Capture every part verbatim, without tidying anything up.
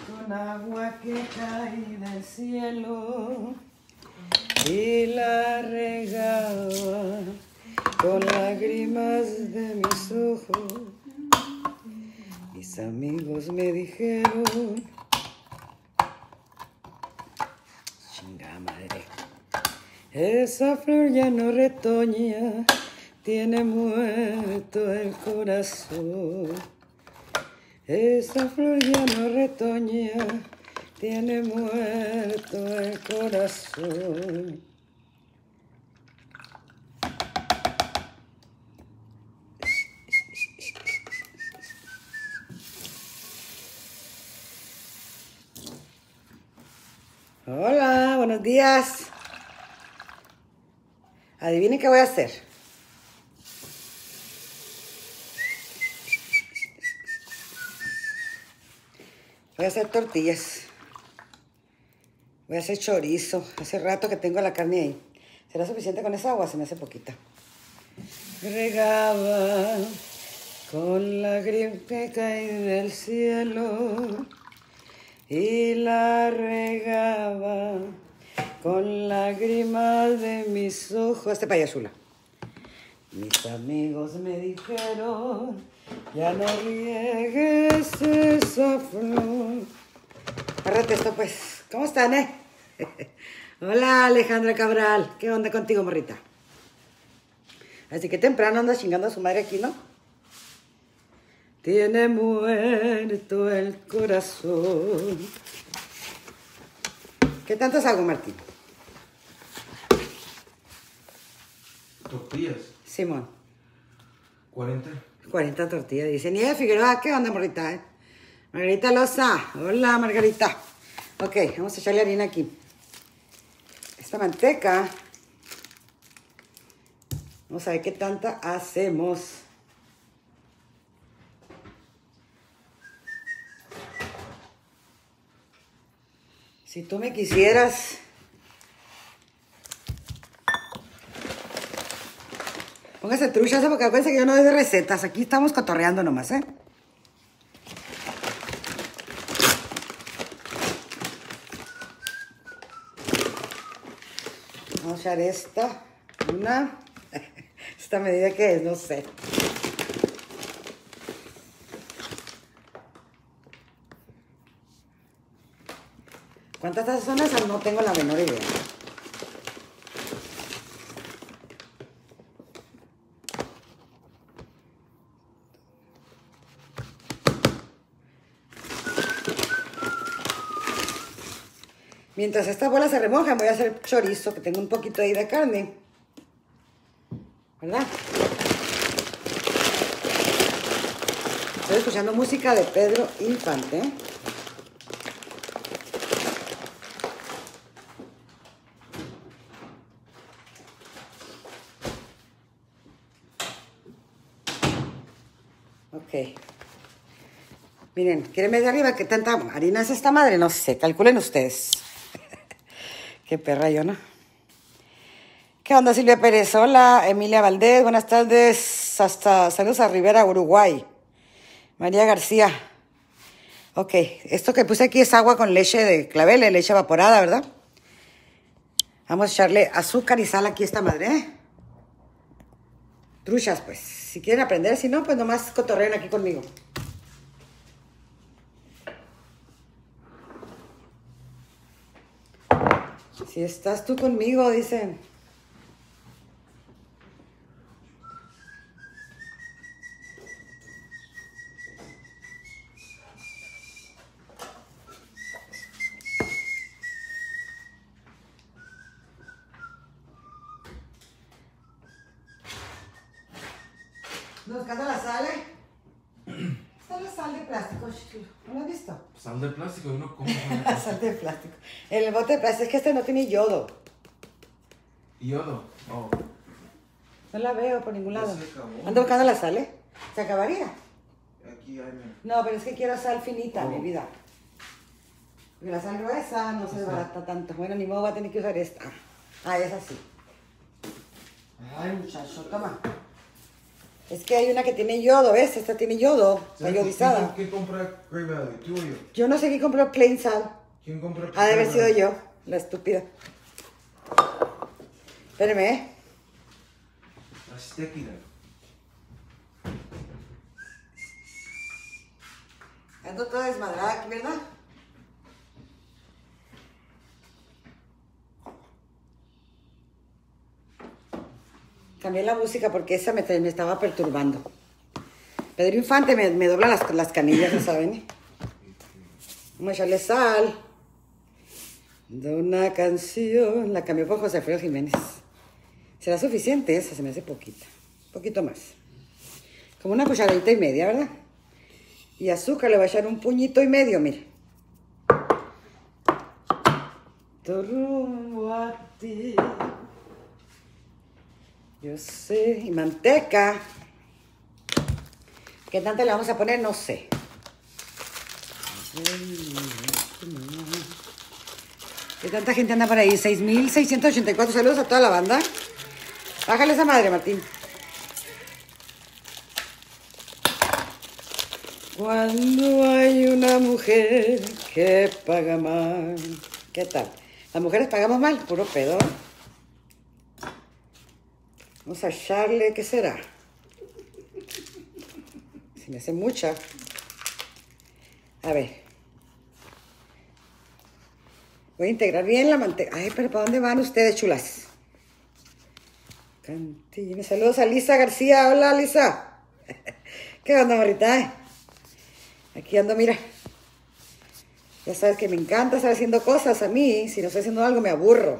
con agua que cae del cielo y la regaba con lágrimas de mis ojos. Mis amigos me dijeron, chinga madre, esa flor ya no retoña, tiene muerto el corazón. Esa flor ya no retoña, tiene muerto el corazón. Hola, buenos días. Adivinen qué voy a hacer. Voy a hacer tortillas. Voy a hacer chorizo. Hace rato que tengo la carne ahí. ¿Será suficiente con esa agua? Se me hace poquita. Regaba con lágrimas que caen del cielo y la regaba con lágrimas de mis ojos. Este payasula. Mis amigos me dijeron, ya no riegues esa flor. Agárrate esto pues. ¿Cómo están, eh? Hola, Alejandra Cabral. ¿Qué onda contigo, morrita? Así que temprano anda chingando a su madre aquí, ¿no? Tiene muerto el corazón. ¿Qué tantos hago, Martín? Tortillas. Simón. cuarenta. cuarenta tortillas. Dice Nieve Figueroa, ¿qué onda, morrita? Eh? Margarita Loza. Hola, Margarita. Ok, vamos a echarle harina aquí. Esta manteca. Vamos a ver qué tanta hacemos. Si tú me quisieras... Póngase truchas, porque acuérdense que yo no doy de recetas. Aquí estamos cotorreando nomás, ¿eh? Vamos a echar esta. Una. Esta medida que es, no sé. ¿Cuántas tazas son esas? No tengo la menor idea. Mientras esta bola se remoja, voy a hacer chorizo, que tengo un poquito ahí de carne. ¿Verdad? Estoy escuchando música de Pedro Infante. Ok. Miren, ¿quieren ver de arriba qué tanta harina es esta madre? No sé, calculen ustedes. Qué perra yo, ¿no? ¿Qué onda, Silvia Pérez? Hola, Emilia Valdés, buenas tardes. Hasta saludos a Rivera, Uruguay. María García. Ok, esto que puse aquí es agua con leche de clavel, leche evaporada, ¿verdad? Vamos a echarle azúcar y sal aquí a esta madre, ¿eh? Truchas, pues. Si quieren aprender, si no, pues nomás cotorreen aquí conmigo. Si estás tú conmigo, dicen. Buscando la sal, ¿eh? Está la sal de plástico, ¿no lo has visto? Sal de plástico, uno come. Sal de plástico. El bote de plástico, es que este no tiene yodo. Yodo. Oh. No la veo por ningún lado. Ya se acabó. Ando buscando la sal, ¿eh? ¿Se acabaría? Aquí hay. No, pero es que quiero sal finita, Oh. mi vida. Porque la sal gruesa no se desbarata tanto. Bueno, ni modo, voy a tener que usar esta. Ah, es así. Ay, muchacho, toma. Es que hay una que tiene yodo, ¿ves? Esta tiene yodo, la yodizada. ¿Quién compra Great Value? ¿Tú o yo? Yo no sé quién compró plain sal. ¿Quién compra? Ha de haber sido yo, la estúpida. Espérame, ¿eh? La sticky. Ando toda desmadrada aquí, ¿verdad? Cambié la música porque esa me, me estaba perturbando. Pedro Infante me, me dobla las, las canillas, ¿no saben? Vamos a echarle sal. De una canción. La cambió por José Alfredo Jiménez. ¿Será suficiente esa? Se me hace poquita. Un poquito más. Como una cucharadita y media, ¿verdad? Y azúcar le voy a echar un puñito y medio, mire. Tu rumbo a ti. Yo sé. Y manteca. ¿Qué tanto le vamos a poner? No sé. ¿Qué tanta gente anda por ahí? seis mil seiscientos ochenta y cuatro. Saludos a toda la banda. Bájale esa madre, Martín. Cuando hay una mujer que paga mal. ¿Qué tal? Las mujeres pagamos mal, puro pedo. Vamos a echarle, ¿qué será? Se me hace mucha. A ver. Voy a integrar bien la manteca. Ay, pero ¿para dónde van ustedes, chulas? Cantines. Saludos a Lisa García. Hola, Lisa. ¿Qué onda, morrita? Aquí ando, mira. Ya sabes que me encanta estar haciendo cosas a mí. Si no estoy haciendo algo, me aburro.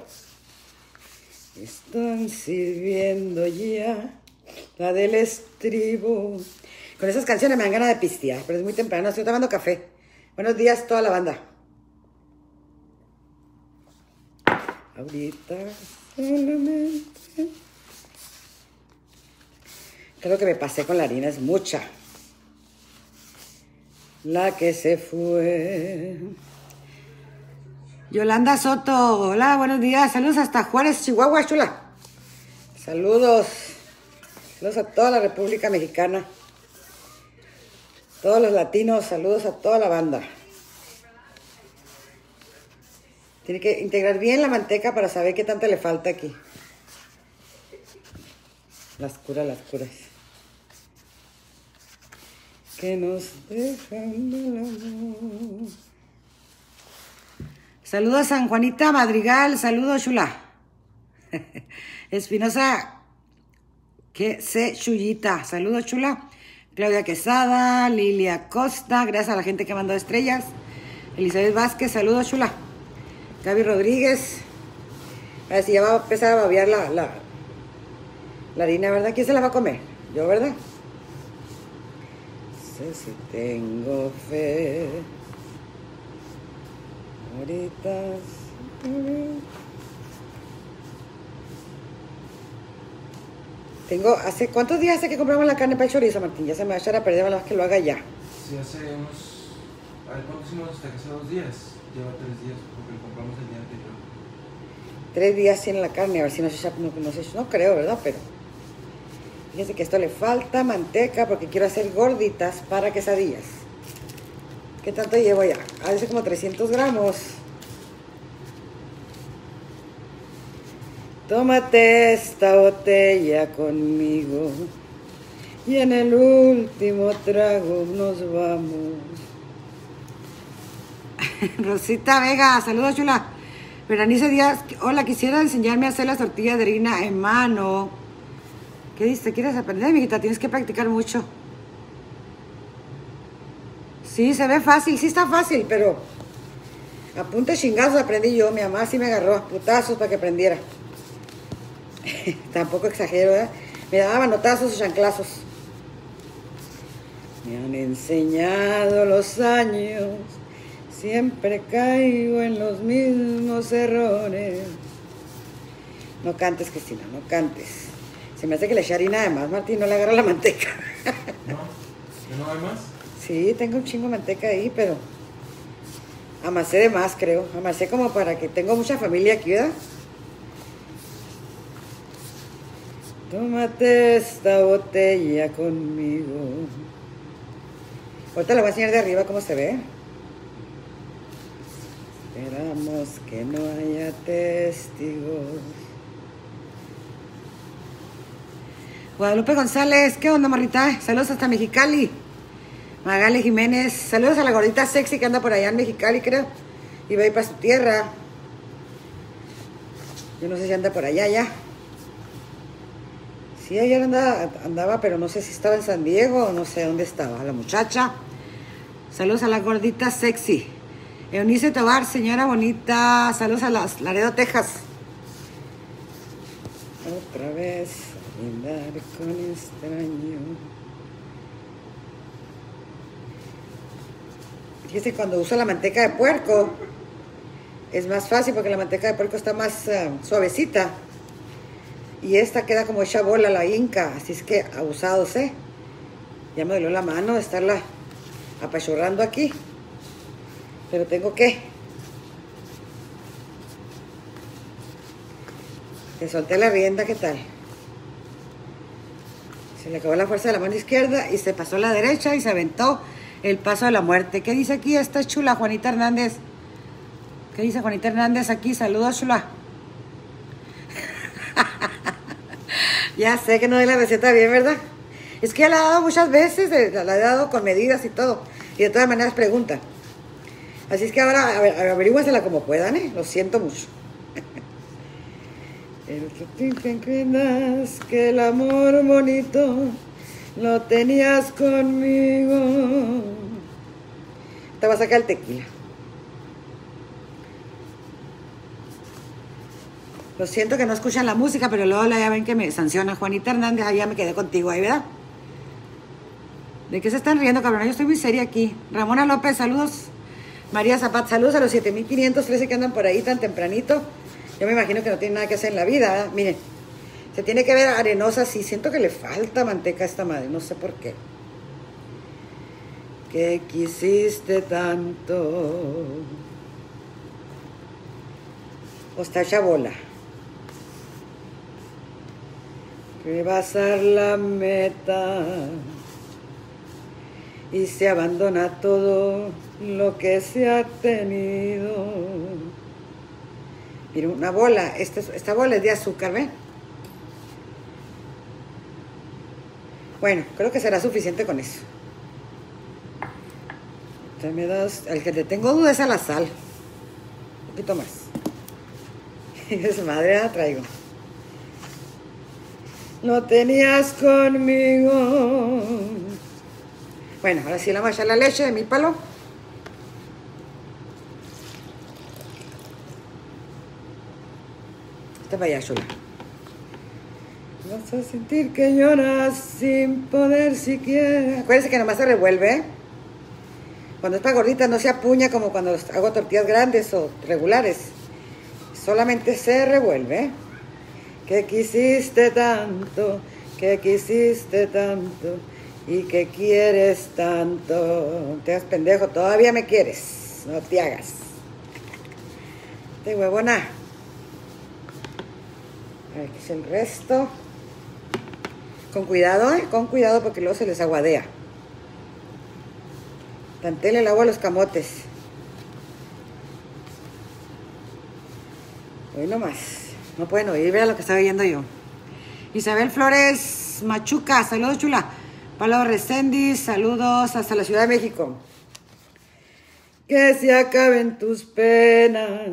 Están sirviendo ya la del estribo. Con esas canciones me dan ganas de pistear, pero es muy temprano. Estoy tomando café. Buenos días, toda la banda. Ahorita solamente. Creo que me pasé con la harina, es mucha. La que se fue. Yolanda Soto, hola, buenos días. Saludos hasta Juárez, Chihuahua, chula. Saludos. Saludos a toda la República Mexicana. Todos los latinos, saludos a toda la banda. Tiene que integrar bien la manteca para saber qué tanto le falta aquí. Las curas, las curas. Que nos dejan el amor. Saludos a San Juanita Madrigal, saludos chula. Espinosa, que se chullita, saludos chula. Claudia Quesada, Lilia Costa, gracias a la gente que mandó estrellas. Elizabeth Vázquez, saludos chula. Gaby Rodríguez. A ver si ya va a empezar a babear la, la, la harina, ¿verdad? ¿Quién se la va a comer? Yo, ¿verdad? No sé si tengo fe. Ahorita. Tengo, ¿hace cuántos días hace que compramos la carne para el chorizo, Martín? Ya se me va a echar a perder, a que lo haga ya. Sí, hace unos... A ver, ¿cuánto hicimos hasta que hace dos días? Lleva tres días, porque lo compramos el día anterior. Tres días sin la carne, a ver si no se echa, no, no, se, no creo, ¿verdad? Pero fíjense que esto le falta manteca porque quiero hacer gorditas para quesadillas. ¿Qué tanto llevo ya? A veces como trescientos gramos. Tómate esta botella conmigo y en el último trago nos vamos. Rosita Vega, saludos chula. Berenice Díaz, hola, quisiera enseñarme a hacer las tortillas de harina en mano. ¿Qué dices? ¿Quieres aprender, mijita? Tienes que practicar mucho. Sí, se ve fácil, sí está fácil, pero a punta de chingazos aprendí yo. Mi mamá sí me agarró a putazos para que aprendiera. Tampoco exagero, ¿eh? Me daba manotazos y chanclazos. Me han enseñado los años. Siempre caigo en los mismos errores. No cantes, Cristina, no cantes. Se me hace que le eché harina de más, Martín, no le agarra la manteca. ¿No? ¿Ya no hay más? Sí, tengo un chingo de manteca ahí, pero amasé de más, creo. Amasé como para que tengo mucha familia aquí, ¿verdad? Tómate esta botella conmigo. Ahorita le voy a enseñar de arriba cómo se ve. Esperamos que no haya testigos. Guadalupe González, ¿qué onda, morrita? Saludos hasta Mexicali. Magali Jiménez, saludos a la gordita sexy que anda por allá en Mexicali, creo. Y va a ir para su tierra. Yo no sé si anda por allá ya. Sí, ayer andaba, andaba, pero no sé si estaba en San Diego o no sé dónde estaba la muchacha. Saludos a la gordita sexy. Eunice Tobar, señora bonita. Saludos a las Laredo, Texas. Otra vez, a brindar con extraño. Fíjese, cuando uso la manteca de puerco, es más fácil porque la manteca de puerco está más uh, suavecita. Y esta queda como hecha bola la inca, así es que abusados, ¿eh? Ya me dolió la mano de estarla apachurrando aquí. Pero tengo que. Le solté la rienda, ¿qué tal? Se le acabó la fuerza de la mano izquierda y se pasó a la derecha y se aventó el paso de la muerte. ¿Qué dice aquí esta chula Juanita Hernández? ¿Qué dice Juanita Hernández aquí? Saludos, chula. Ya sé que no doy la receta bien, ¿verdad? Es que ya la he dado muchas veces, la he dado con medidas y todo. Y de todas maneras pregunta. Así es que ahora averíguensela como puedan, ¿eh? Lo siento mucho. Pero tú te creas que el amor bonito lo tenías conmigo. Te va a sacar el tequila. Lo siento que no escuchan la música, pero luego ya ven que me sanciona. Juanita Hernández, allá me quedé contigo ahí, ¿verdad? ¿De qué se están riendo, cabrón? Yo estoy muy seria aquí. Ramona López, saludos. María Zapat, saludos a los siete mil quinientos trece que andan por ahí tan tempranito. Yo me imagino que no tienen nada que hacer en la vida, ¿verdad? Miren, se tiene que ver arenosa así. Siento que le falta manteca a esta madre, no sé por qué. ¿Qué quisiste tanto? O está hecha bola. Rebasar la meta y se abandona todo lo que se ha tenido. Mira, una bola, esta, esta bola es de azúcar, ¿ven? Bueno, creo que será suficiente con eso. Te me das, el que te tengo duda es a la sal. Un poquito más. Es madre, la traigo. No tenías conmigo. Bueno, ahora sí le vamos a echar la leche de mi palo. Esta para allá, chula. Vas a sentir que lloras sin poder siquiera. Acuérdense que nomás se revuelve, ¿eh? Cuando está gordita no se apuña como cuando hago tortillas grandes o regulares. Solamente se revuelve, ¿eh? Que quisiste tanto, que quisiste tanto y que quieres tanto. No te hagas pendejo, todavía me quieres, no te hagas. De huevona. Aquí es el resto. Con cuidado, ¿eh? Con cuidado porque luego se les aguadea. Tantele el agua a los camotes. Hoy nomás. No pueden oír, vea lo que estaba viendo yo. Isabel Flores Machuca, saludos, chula. Pablo Reséndiz, saludos hasta la Ciudad de México. Que se acaben tus penas.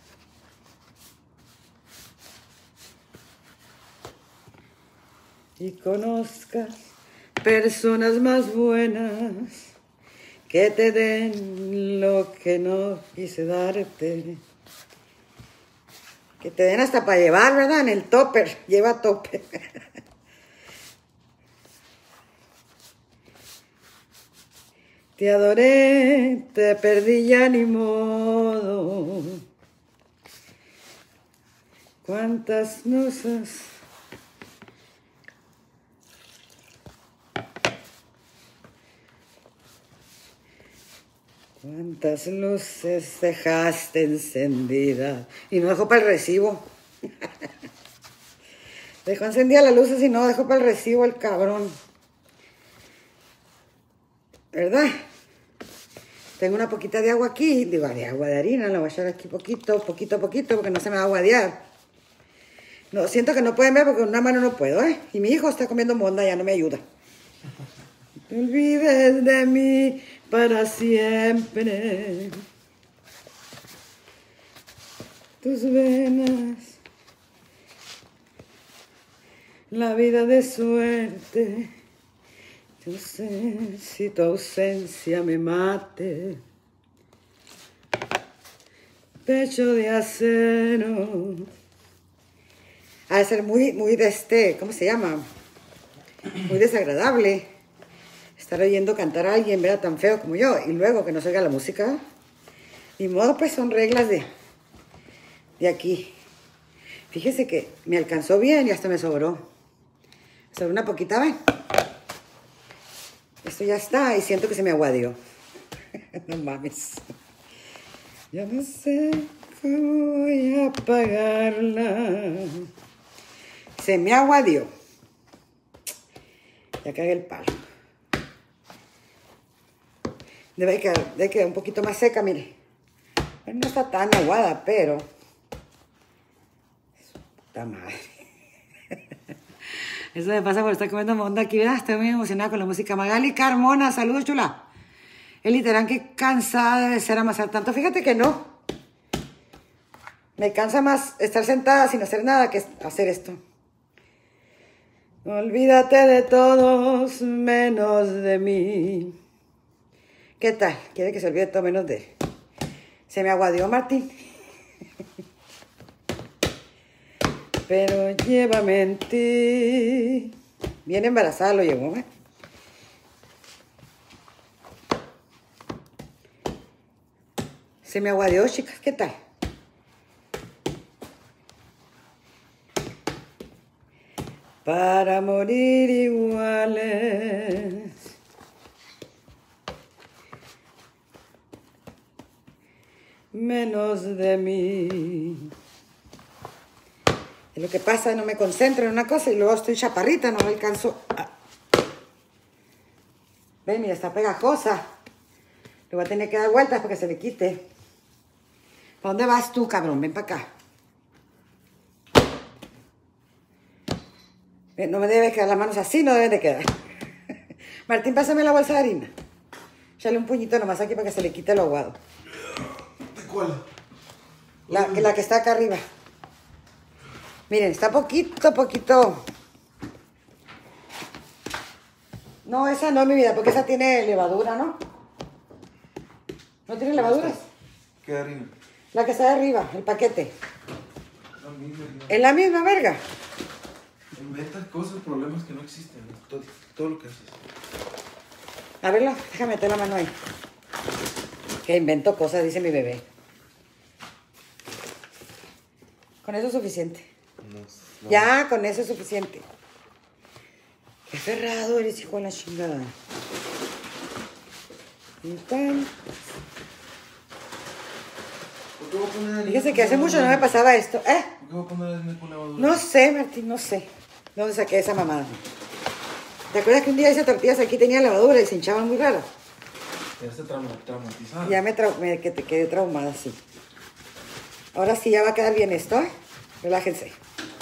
Y conozcas personas más buenas que te den lo que no quise darte. Que te den hasta para llevar, ¿verdad? En el topper. Lleva topper. Te adoré, te perdí ya ni modo. Cuántas cosas. Cuántas luces dejaste encendidas. Y no dejó para el recibo. Dejó encendida las luces y no dejó para el recibo el cabrón. ¿Verdad? Tengo una poquita de agua aquí. Digo, de agua de harina. La voy a echar aquí poquito, poquito, poquito, porque no se me va a aguadear. No, siento que no pueden ver porque con una mano no puedo, ¿eh? Y mi hijo está comiendo monda, ya no me ayuda. No te olvides de mí para siempre. Tus venas. La vida de suerte. Yo sé si tu ausencia me mate. Pecho de acero. Ha de ser muy, muy de este, ¿cómo se llama? Muy desagradable estar oyendo cantar a alguien, ¿verdad? Tan feo como yo, y luego que no se oiga la música. Ni modo, pues son reglas de, de aquí. Fíjese que me alcanzó bien y hasta me sobró. Sobre una poquita, ¿ven? Esto ya está y siento que se me aguadeó. No mames. Yo no sé cómo voy a apagarla. Se me aguadeó. Ya cagué el palo. Debe quedar, debe quedar un poquito más seca, mire. No está tan aguada, pero... Puta madre. Eso me pasa por estar comiendo monda aquí, ¿verdad? Estoy muy emocionada con la música. Magali Carmona, saludos, chula. El literal que cansada debe ser amasar tanto. Fíjate que no. Me cansa más estar sentada sin hacer nada que hacer esto. Olvídate de todos menos de mí. ¿Qué tal? ¿Quiere que se olvide todo menos de él? Se me aguadeó, Martín. Pero llévame en ti. Bien embarazada lo llevó, ¿eh? Se me aguadeó, chicas. ¿Qué tal? Para morir iguales. Menos de mí. Es lo que pasa, no me concentro en una cosa y luego estoy chaparrita, no me alcanzo a... Ven, mira, está pegajosa. Le voy a tener que dar vueltas para que se le quite. ¿Para dónde vas tú, cabrón? Ven para acá. Ven, no me debe quedar las manos así, no deben de quedar. Martín, pásame la bolsa de harina. Échale un puñito nomás aquí para que se le quite lo aguado. ¿De cuál? La, la que está acá arriba. Miren, está poquito, poquito. No, esa no, mi vida, porque esa tiene levadura, ¿no? ¿No tiene levaduras? ¿Qué harina? La que está de arriba, el paquete. La misma harina. ¿Es la misma, verga? Inventas cosas, problemas que no existen. Todo, todo lo que haces. A verlo, déjame meter la mano ahí. Que invento cosas, dice mi bebé. Con eso es suficiente. No, no. Ya, con eso es suficiente. Qué ferrado eres, hijo de la chingada. Y tal. ¿Por qué voy a poner harina? Fíjese que hace mucho no me pasaba esto. ¿Eh? ¿Por qué voy a poner harina con levadura? No sé, Martín, no sé. ¿Dónde saqué esa mamada? ¿Te acuerdas que un día hice tortillas aquí, tenía levadura y se hinchaban muy raro? Ya está trauma, traumatizada. Ya me, trau me que te quedé traumada, sí. Ahora sí ya va a quedar bien esto, ¿eh? Relájense.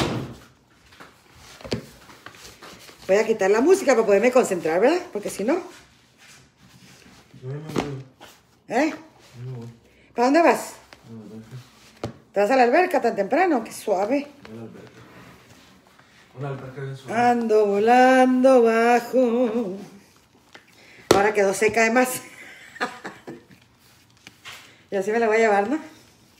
Voy a quitar la música para poderme concentrar, ¿verdad? Porque si no... Yo me voy. ¿Eh? Yo me voy. ¿Para dónde vas? No, no, no. ¿Te vas a la alberca tan temprano? Qué suave. Una alberca. Una alberca bien suave. Ando volando bajo. Ahora quedó seca además. Y así me la voy a llevar, ¿no?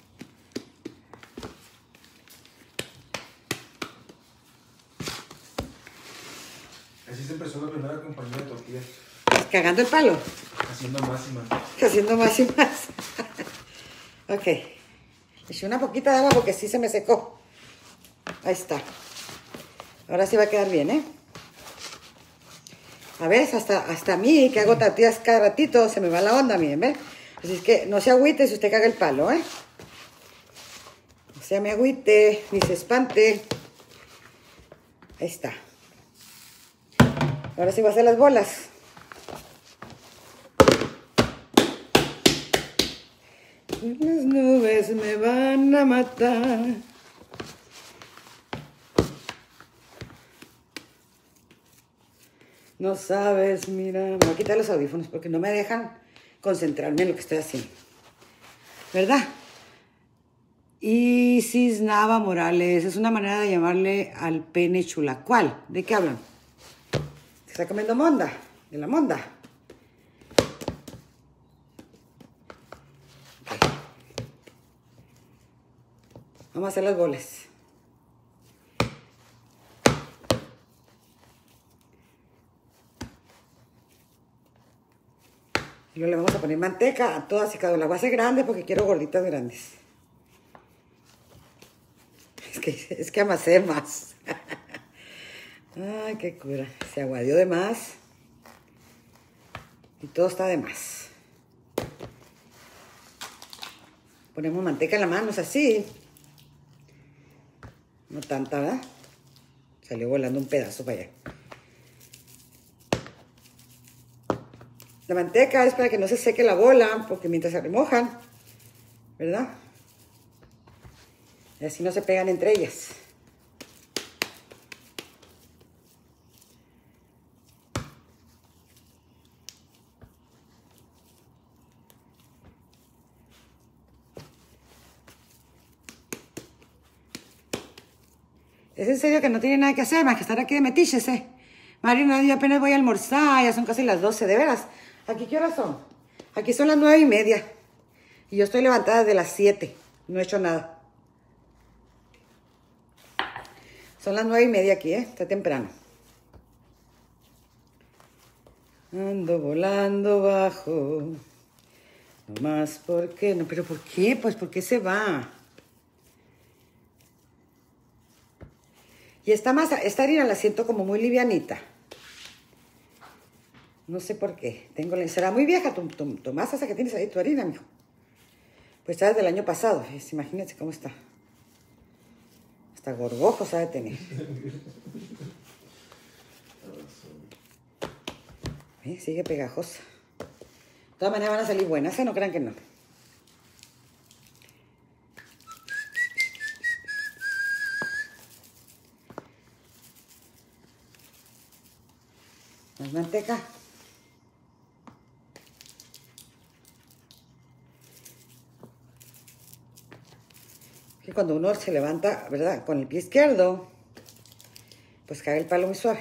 Así se empezó la primera compañía de tortillas. Cagando el palo. Haciendo más y más. Haciendo más y más. Ok. Eché una poquita de agua porque sí se me secó. Ahí está. Ahora sí va a quedar bien, ¿eh? A ver, hasta, hasta a mí, que hago tortillas cada ratito, se me va la onda, miren, ¿ves? Así es que no se agüite si usted caga el palo, ¿eh? No se me agüite, ni se espante. Ahí está. Ahora sí voy a hacer las bolas. Las nubes me van a matar. No sabes, mira. Me voy a quitar los audífonos porque no me dejan concentrarme en lo que estoy haciendo. ¿Verdad? Isis Nava Morales. Es una manera de llamarle al pene chula. ¿Cuál? ¿De qué hablan? Se está comiendo monda. De la monda. Okay. Vamos a hacer las bolas. Y luego le vamos a poner manteca a todas y cada una. La voy a hacer grande porque quiero gorditas grandes. Es que, es que amasé más. Ay, qué cura. Se aguadió de más. Y todo está de más. Ponemos manteca en la mano, es así. No tanta, ¿verdad? Salió volando un pedazo para allá. La manteca es para que no se seque la bola, porque mientras se remojan, ¿verdad? Y así no se pegan entre ellas. Es en serio que no tiene nada que hacer más que estar aquí de metiches, ¿eh? Mario, no, yo apenas voy a almorzar, ya son casi las doce, de veras. ¿Aquí qué horas son? Aquí son las nueve y media. Y yo estoy levantada desde las siete. No he hecho nada. Son las nueve y media aquí, ¿eh? Está temprano. Ando volando bajo. No más, ¿por qué? No, pero ¿por qué? Pues, ¿por qué se va? Y esta masa, esta harina la siento como muy livianita. No sé por qué. Tengo la, será muy vieja tu, tu, tu masa esa que tienes ahí, tu harina, mijo. Pues está desde el año pasado. Es, imagínense cómo está. Hasta gorgojo sabe tener. ¿Eh? Sigue pegajosa. De todas maneras van a salir buenas, ¿eh? No crean que no. Más manteca. Que cuando uno se levanta, ¿verdad? Con el pie izquierdo, pues cae el palo muy suave.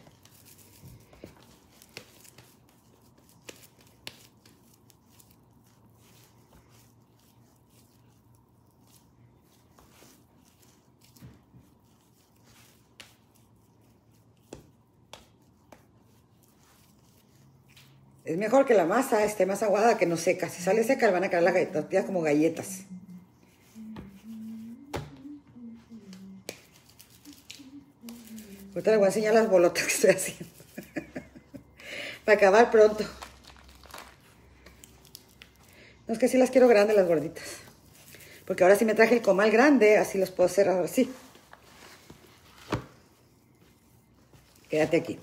Es mejor que la masa esté más aguada que no seca. Si sale seca, le van a caer las tortillas como galletas. Ahorita les voy a enseñar las bolotas que estoy haciendo. Para acabar pronto. No, es que sí las quiero grandes, las gorditas. Porque ahora sí me traje el comal grande, así los puedo hacer ahora sí. Quédate aquí.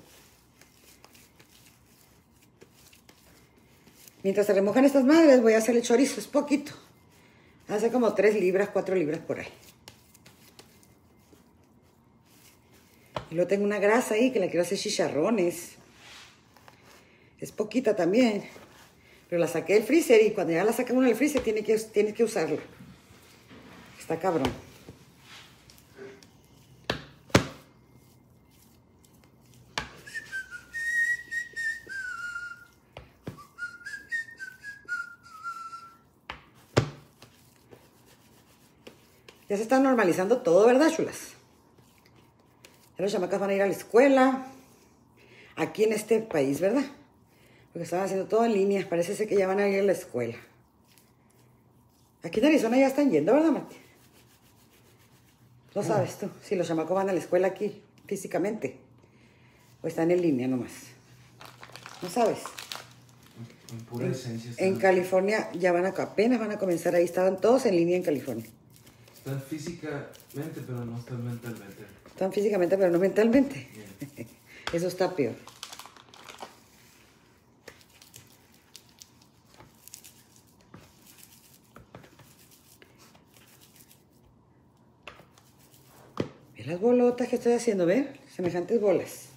Mientras se remojan estas madres, voy a hacer el chorizo. Es poquito. Hace como tres libras, cuatro libras por ahí. Y luego tengo una grasa ahí que la quiero hacer chicharrones. Es poquita también. Pero la saqué del freezer y cuando ya la saca uno del freezer tiene que, tiene que usarla. Está cabrón. Ya se está normalizando todo, ¿verdad, chulas? Ya los chamacas van a ir a la escuela. Aquí en este país, ¿verdad? Porque estaban haciendo todo en línea. Parece ser que ya van a ir a la escuela. Aquí en Arizona ya están yendo, ¿verdad, Martín? No sabes tú si los chamacos van a la escuela aquí físicamente. O están en línea nomás. No sabes. En pura en, esencia. En California ya van a, apenas van a comenzar ahí. Estaban todos en línea en California. Están físicamente, pero no están mentalmente. Están físicamente, pero no mentalmente. Yeah. Eso está peor. Ve las bolotas que estoy haciendo, ¿ven? Semejantes bolas.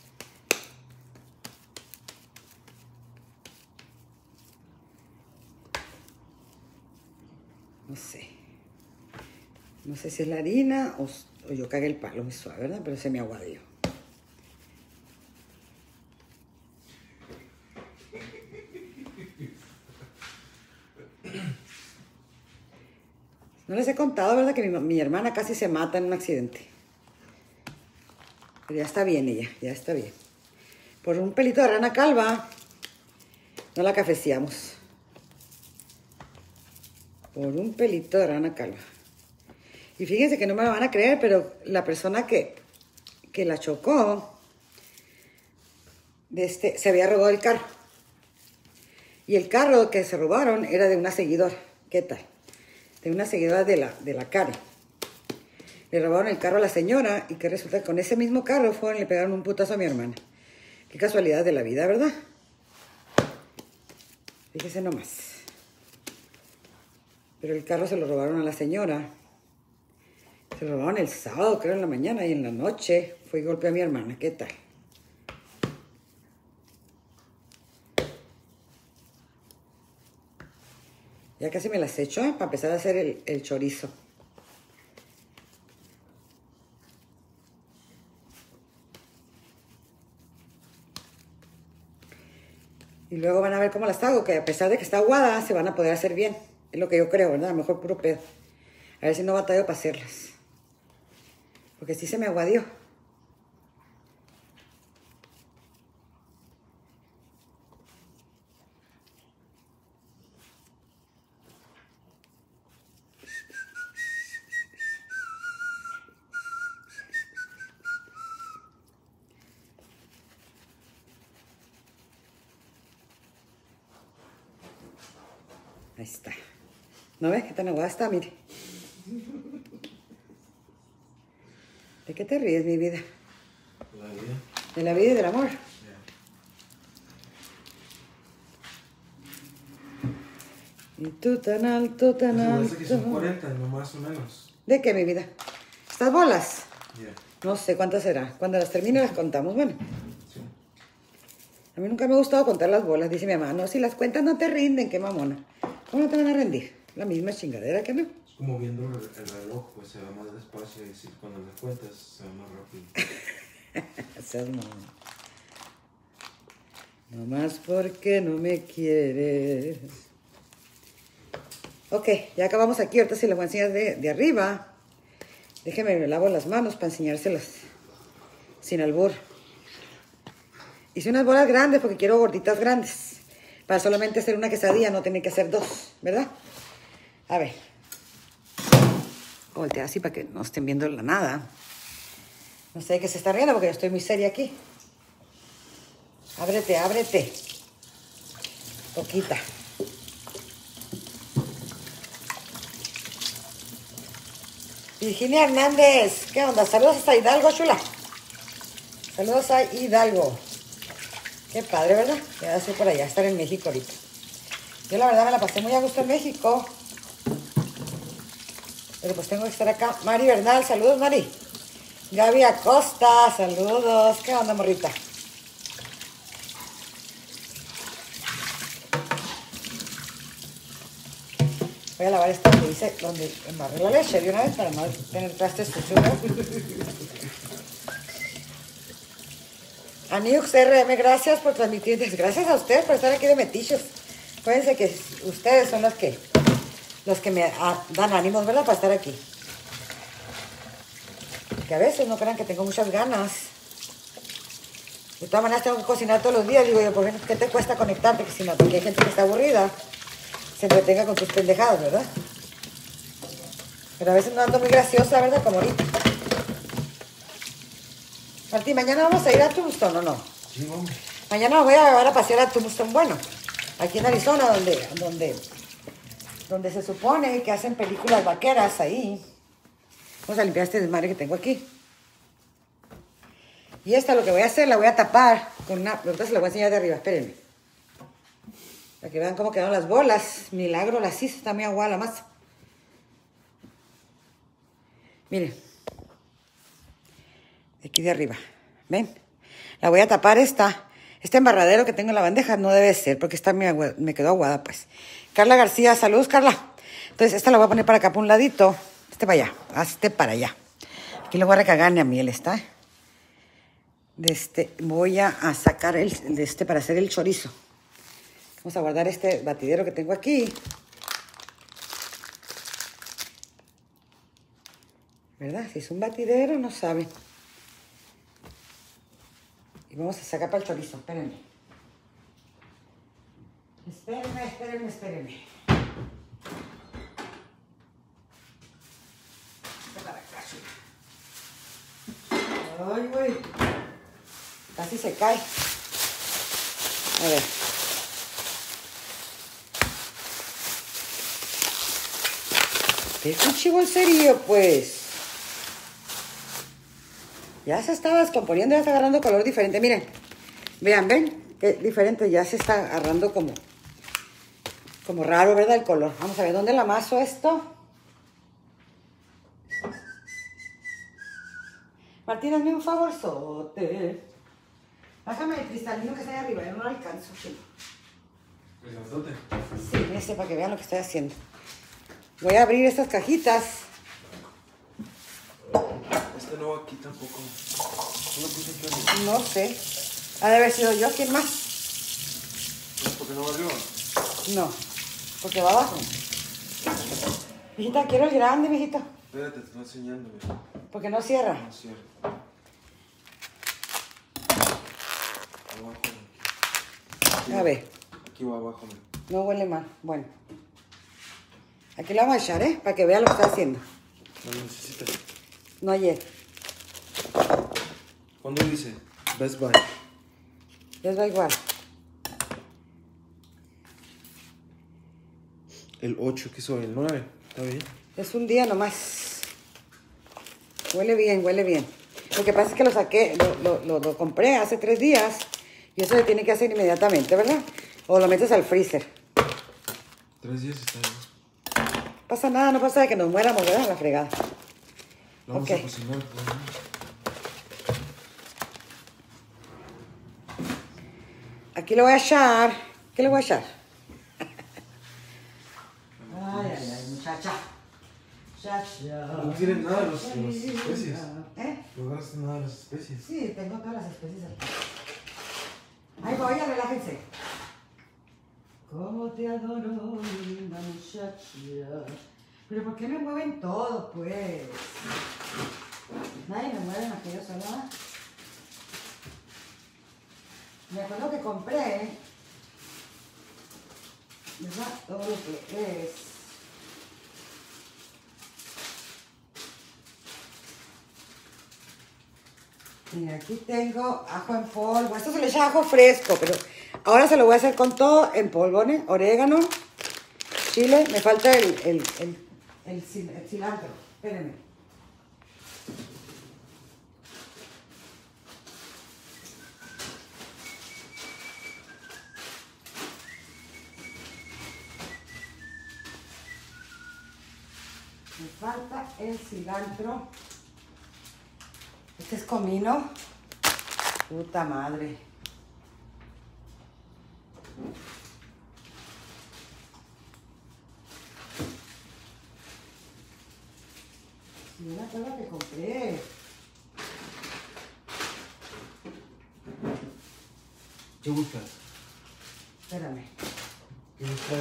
No sé. No sé si es la harina o, o yo cagué el palo muy suave, ¿verdad? Pero se me aguadió. No les he contado, ¿verdad? Que mi, mi hermana casi se mata en un accidente. Pero ya está bien ella, ya está bien. Por un pelito de rana calva, no la cafeciamos. Por un pelito de rana calva. Y fíjense que no me lo van a creer, pero la persona que, que la chocó, de este, se había robado el carro. Y el carro que se robaron era de una seguidora. ¿Qué tal? De una seguidora de la, de la Karen. Le robaron el carro a la señora y que resulta que con ese mismo carro fueron y le pegaron un putazo a mi hermana. Qué casualidad de la vida, ¿verdad? Fíjese nomás. Pero el carro se lo robaron a la señora. Se lo robaron el sábado, creo, en la mañana, y en la noche fue y golpeó a mi hermana. ¿Qué tal? Ya casi me las echo, ¿eh? Para empezar a hacer el, el chorizo. Y luego van a ver cómo las hago, que a pesar de que está aguada, se van a poder hacer bien. Es lo que yo creo, ¿verdad? A lo mejor puro pedo. A ver si no batallo para hacerlas. Porque sí se me aguadió. Ahí está. ¿No ves qué tan aguada está? Mire. ¿De qué te ríes, mi vida? La vida. De la vida y del amor. Yeah. Y tú tan alto, tan Pues alto. parece que son cuarenta, no más o menos. ¿De qué, mi vida? ¿Estas bolas? Yeah. No sé cuántas será. Cuando las termine las contamos. Bueno, Sí. a mí nunca me ha gustado contar las bolas. Dice mi mamá, no, si las cuentas no te rinden, qué mamona. ¿Cómo no te van a rendir? La misma chingadera que no. Es como viendo el, el reloj, pues se va más despacio y si cuando las cuentas se va más rápido. Seas mamona. Nomás porque no me quieres. Ok, ya acabamos aquí. Ahorita se las voy a enseñar de, de arriba. Déjenme me lavo las manos para enseñárselas sin albur. Hice unas bolas grandes porque quiero gorditas grandes. Para solamente hacer una quesadilla, no tener que hacer dos, ¿verdad? A ver. Voltea así para que no estén viendo la nada. No sé de qué se está riendo porque yo estoy muy seria aquí. Ábrete, ábrete. Poquita. Virginia Hernández, ¿qué onda? Saludos hasta Hidalgo, chula. Saludos a Hidalgo. Qué padre, ¿verdad? Ya hacer por allá, estar en México ahorita. Yo la verdad me la pasé muy a gusto en México. Pero pues tengo que estar acá. Mari Bernal, saludos, Mari. Gaby Acosta, saludos. ¿Qué onda, morrita? Voy a lavar esta que hice donde embarré la leche de una vez para no tener trastes sucios. Aniux R M, gracias por transmitir. Gracias a ustedes por estar aquí de metiches. Acuérdense que ustedes son los que los que me ah, dan ánimos, ¿verdad? Para estar aquí. Que a veces no crean que tengo muchas ganas. De todas maneras tengo que cocinar todos los días. Digo yo, ¿por qué te cuesta conectarte? Que si no, porque hay gente que está aburrida. Se entretenga con sus pendejadas, ¿verdad? Pero a veces no ando muy graciosa, ¿verdad? Como ahorita. Martín, ¿mañana vamos a ir a Tombstone o no? Sí, vamos. Mañana voy a llevar a pasear a Tombstone, bueno, aquí en Arizona, donde, donde, donde se supone que hacen películas vaqueras ahí. Vamos a limpiar este desmadre que tengo aquí. Y esta lo que voy a hacer, la voy a tapar con una... Ahorita se la voy a enseñar de arriba, espérenme. Para que vean cómo quedaron las bolas. Milagro las hizo, está muy aguada la masa. Miren. Aquí de arriba. ¿Ven? La voy a tapar esta. Este embarradero que tengo en la bandeja no debe ser, porque esta me, me quedó aguada, pues. Carla García, saludos, Carla. Entonces, esta la voy a poner para acá, por un ladito. Este para allá, este para allá. Aquí le voy a recargar a miel, ¿está? De este, voy a, a sacar el, de este para hacer el chorizo. Vamos a guardar este batidero que tengo aquí. ¿Verdad? Si es un batidero, no saben. Y vamos a sacar para el chorizo, espérenme. Espérenme, espérenme, espérenme. Esto para acá. Ay, güey. Casi se cae. A ver. ¿Qué es un chivo serio, pues? Ya se está descomponiendo, ya está agarrando color diferente. Miren, vean, ven, qué diferente, ya se está agarrando como, como raro, ¿verdad? El color. Vamos a ver, ¿dónde la amaso esto? Martín, hazme un favorzote. Bájame el cristalino que está ahí arriba, yo no lo alcanzo. ¿Cristalzote? Sí, ese, para que vean lo que estoy haciendo. Voy a abrir estas cajitas. Este no aquí tampoco. ¿No lo puse aquí? No sé. Ha de haber sido yo. ¿Quién más? ¿No? ¿Por qué no va arriba? No, porque va abajo. Mijita, quiero el grande, mijito. Espérate, te estoy enseñando, mira. Porque no cierra. No cierra. Abajo. Aquí A va. ver. Aquí va abajo, mira. No huele mal. Bueno. Aquí la vamos a echar, ¿eh? Para que vea lo que está haciendo. No lo necesitas. No ayer. ¿Cuándo dice? Best Buy. Les va igual. El ocho, ¿qué soy? El nueve. ¿Está bien? Es un día nomás. Huele bien, huele bien. Lo que pasa es que lo saqué, lo, lo, lo, lo compré hace tres días. Y eso se tiene que hacer inmediatamente, ¿verdad? O lo metes al freezer. Tres días está bien. Pasa nada, no pasa de que nos muéramos, ¿verdad? La fregada. Lo vamos Ok. a cocinar. Pues, ¿no? Aquí le voy a echar. ¿Qué le voy a echar? Ay, ay, ay, muchacha. Muchacha. No tienen nada de los- de las especies. ¿Eh? No agarraste nada de las especies. Sí, tengo todas las especies aquí. Ahí voy, ya relájense. ¿Cómo te adoro, linda muchacha? Pero ¿por qué me mueven todo, pues? Nadie me mueve más que yo sola. Me acuerdo que compré, ¿verdad? Todo lo que es. Mira, aquí tengo ajo en polvo. Esto se le echa ajo fresco, pero ahora se lo voy a hacer con todo en polvo, ¿eh? Orégano, chile. Me falta el, el, el, el, cil- el cilantro. Espérenme. Me falta el cilantro. Este es comino. Puta madre. Mira todo lo que compré. ¿Qué buscas? Espérame. ¿Qué buscas?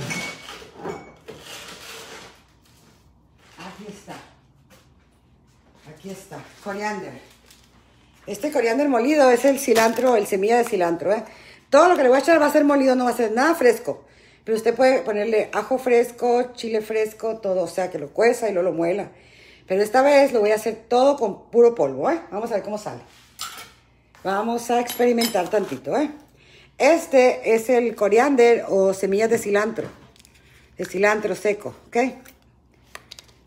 Aquí está. Aquí está. Coriander. Este coriander molido es el cilantro, el semilla de cilantro, ¿eh? Todo lo que le voy a echar va a ser molido, no va a ser nada fresco. Pero usted puede ponerle ajo fresco, chile fresco, todo, o sea, que lo cueza y luego lo muela. Pero esta vez lo voy a hacer todo con puro polvo, ¿eh? Vamos a ver cómo sale. Vamos a experimentar tantito, ¿eh? Este es el coriander o semillas de cilantro. De cilantro seco, ¿ok? A ver.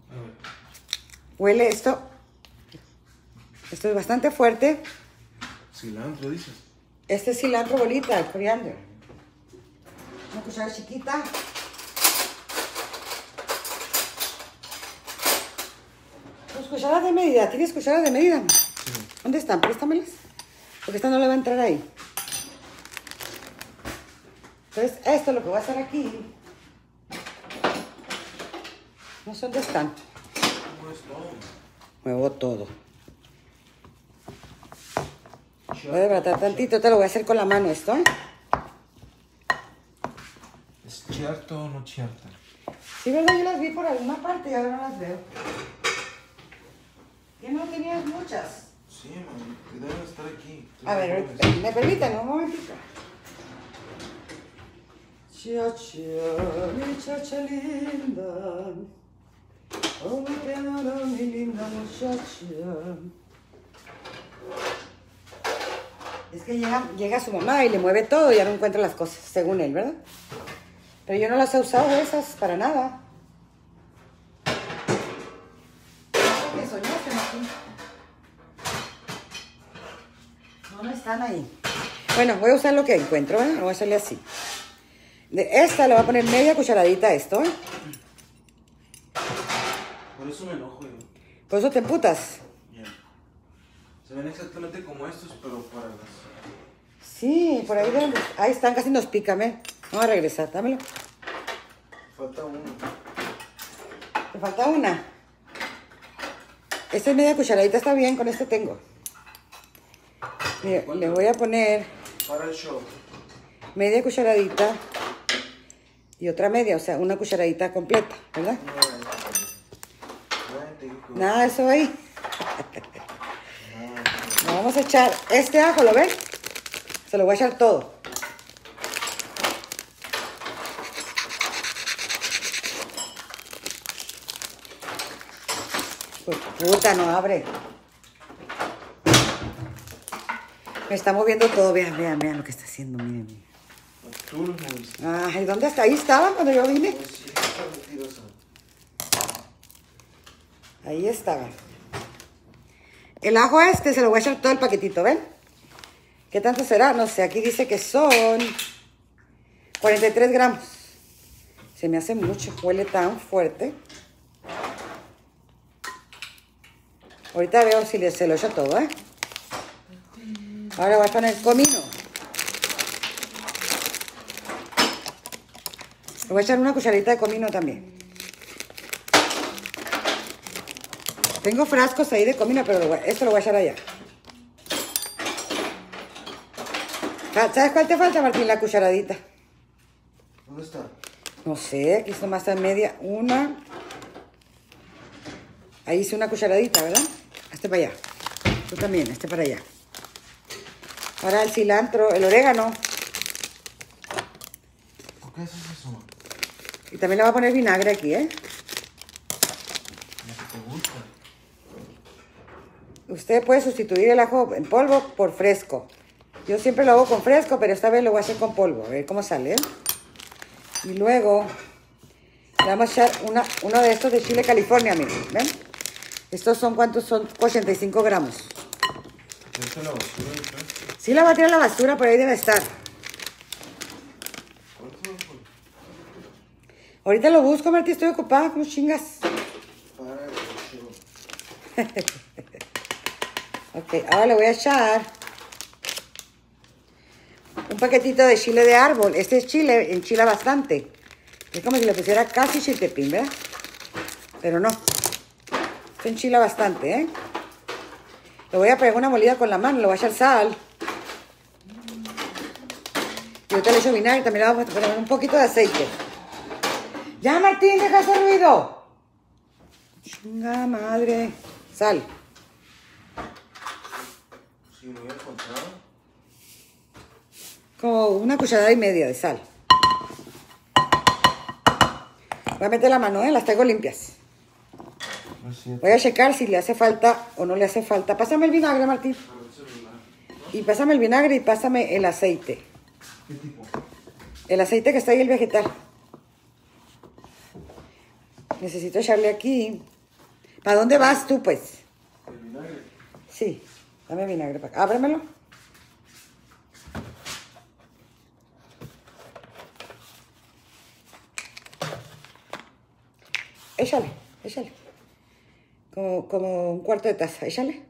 Huele esto. Esto es bastante fuerte. Cilantro, dices. Este es cilantro bolita, el coriander. Una cuchara chiquita. Pues cucharas de medida. ¿Tienes cucharas de medida? Sí. ¿Dónde están? Préstamelas. Porque esta no le va a entrar ahí. Entonces, esto lo que voy a hacer aquí. No sé dónde están. ¿Cómo es todo? Muevo todo. Voy a desbaratar tantito. Te lo voy a hacer con la mano esto, ¿eh? ¿Es cierto o no cierto? Sí, ¿verdad? Yo las vi por alguna parte y ahora no las veo. ¿Que no tenías muchas? Sí, mami, que deben estar aquí. A ver, ahorita, ¿me permiten un momentito? Chacha, mi chacha linda. Oh, te adoro, mi linda muchacha. Es que llega, llega su mamá y le mueve todo y ya no encuentra las cosas, según él, ¿verdad? Pero yo no las he usado esas para nada. ¿Qué soñaste, Martín? No, no están ahí. Bueno, voy a usar lo que encuentro, ¿eh? Lo voy a hacerle así. De esta le voy a poner media cucharadita a esto, ¿eh? Por eso me enojo yo. Por eso te emputas. Yeah. Se ven exactamente como estos, pero para las... Sí, por ahí deben de- ahí están, casi nos pican, ¿eh? Vamos a regresar, dámelo. Falta uno. Me falta una. Esta es media cucharadita, está bien, con esto tengo. Le, le voy a poner Para el show. media cucharadita y otra media, o sea, una cucharadita completa, ¿verdad? Nada de eso ahí. Le vamos a echar este ajo, ¿lo ven? Se lo voy a echar todo. Pues puta, no abre. Me está moviendo todo. Vean, vean, vean lo que está haciendo. Miren, miren. Tú los moviste. Ay, ¿dónde está? Ahí estaban cuando yo vine. Pues sí, está mentirosa. Ahí estaban. El ajo este se lo voy a echar todo el paquetito, ¿ven? ¿Qué tanto será? No sé, aquí dice que son cuarenta y tres gramos. Se me hace mucho, huele tan fuerte. Ahorita veo si le- se lo echo todo, ¿eh? Ahora voy a poner comino. Le voy a echar una cucharadita de comino también. Tengo frascos ahí de comino, pero lo voy- esto lo voy a echar allá. ¿Sabes cuál te falta, Martín? La cucharadita. ¿Dónde está? No sé, aquí nomás está media. Una. Ahí hice una cucharadita, ¿verdad? Este para allá. Tú también, este para allá. Ahora el cilantro, el orégano. ¿Por qué haces eso? Y también le voy a poner vinagre aquí, ¿eh? Lo que te gusta. Usted puede sustituir el ajo en polvo por fresco. Yo siempre lo hago con fresco, pero esta vez lo voy a hacer con polvo. A ver cómo sale, ¿eh? Y luego le vamos a echar una, uno de estos de chile California, miren. ¿Ven? Estos son, ¿cuántos son? ochenta y cinco gramos. ¿Tienes la basura detrás? Sí la voy a tirar a la basura, pero ahí debe estar. ¿Cuánto? Ahorita lo busco, Martí, estoy ocupada, como chingas. Para el show. Ok, ahora le voy a echar un paquetito de chile de árbol. Este es chile, enchila bastante. Es como si le pusiera casi chiltepín, ¿verdad? Pero no. Esto enchila bastante, ¿eh? Le voy a pegar una molida con la mano, le voy a echar sal. Y ahorita le echo vinagre, también le vamos a poner un poquito de aceite. ¡Ya, Martín, deja ese ruido! Chinga madre. Sal. Si lo hubiera encontrado. Como una cucharada y media de sal. Voy a meter la mano, ¿eh? Las tengo limpias. No es cierto. Voy a checar si le hace falta o no le hace falta. Pásame el vinagre, Martín. Para el celular. Y pásame el vinagre y pásame el aceite. ¿Qué tipo? El aceite que está ahí, el vegetal. Necesito echarle aquí. ¿Para dónde vas tú, pues? ¿El vinagre? Sí, dame vinagre para acá. Ábremelo. Échale, échale. Como, como un cuarto de taza, échale.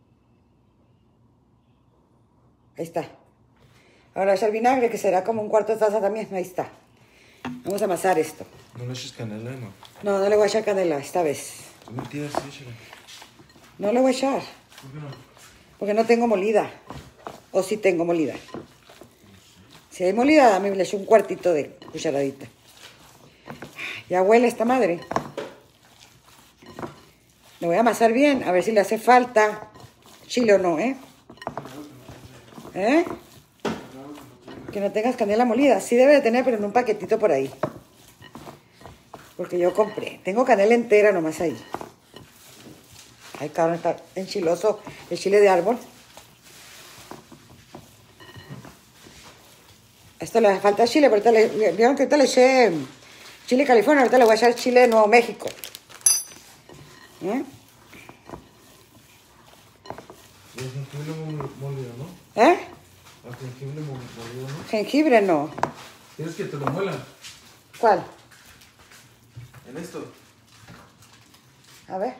Ahí está. Ahora echa el vinagre, que será como un cuarto de taza también. Ahí está. Vamos a amasar esto. ¿No le echas canela, no? No, no le voy a echar canela esta vez. Mentira, sí, échale. No le voy a echar. ¿Por qué no? Porque no tengo molida. O sí tengo molida. Si hay molida, dame, le echo un cuartito de cucharadita. Ya huele esta madre. Lo voy a amasar bien, a ver si le hace falta chile o no, ¿eh? ¿Eh? Que no tengas canela molida. Sí debe de tener, pero en un paquetito por ahí. Porque yo compré. Tengo canela entera nomás ahí. Ay, cabrón, está enchiloso el chile de árbol. Esto le falta chile, pero ahorita le, vieron que ahorita le eché chile California, ahorita le voy a echar chile de Nuevo México. ¿Eh? ¿Y el jengibre molido, no? ¿Eh? ¿El jengibre molido, no? Jengibre no. ¿Quieres que te lo muelan? ¿Cuál? En esto. A ver.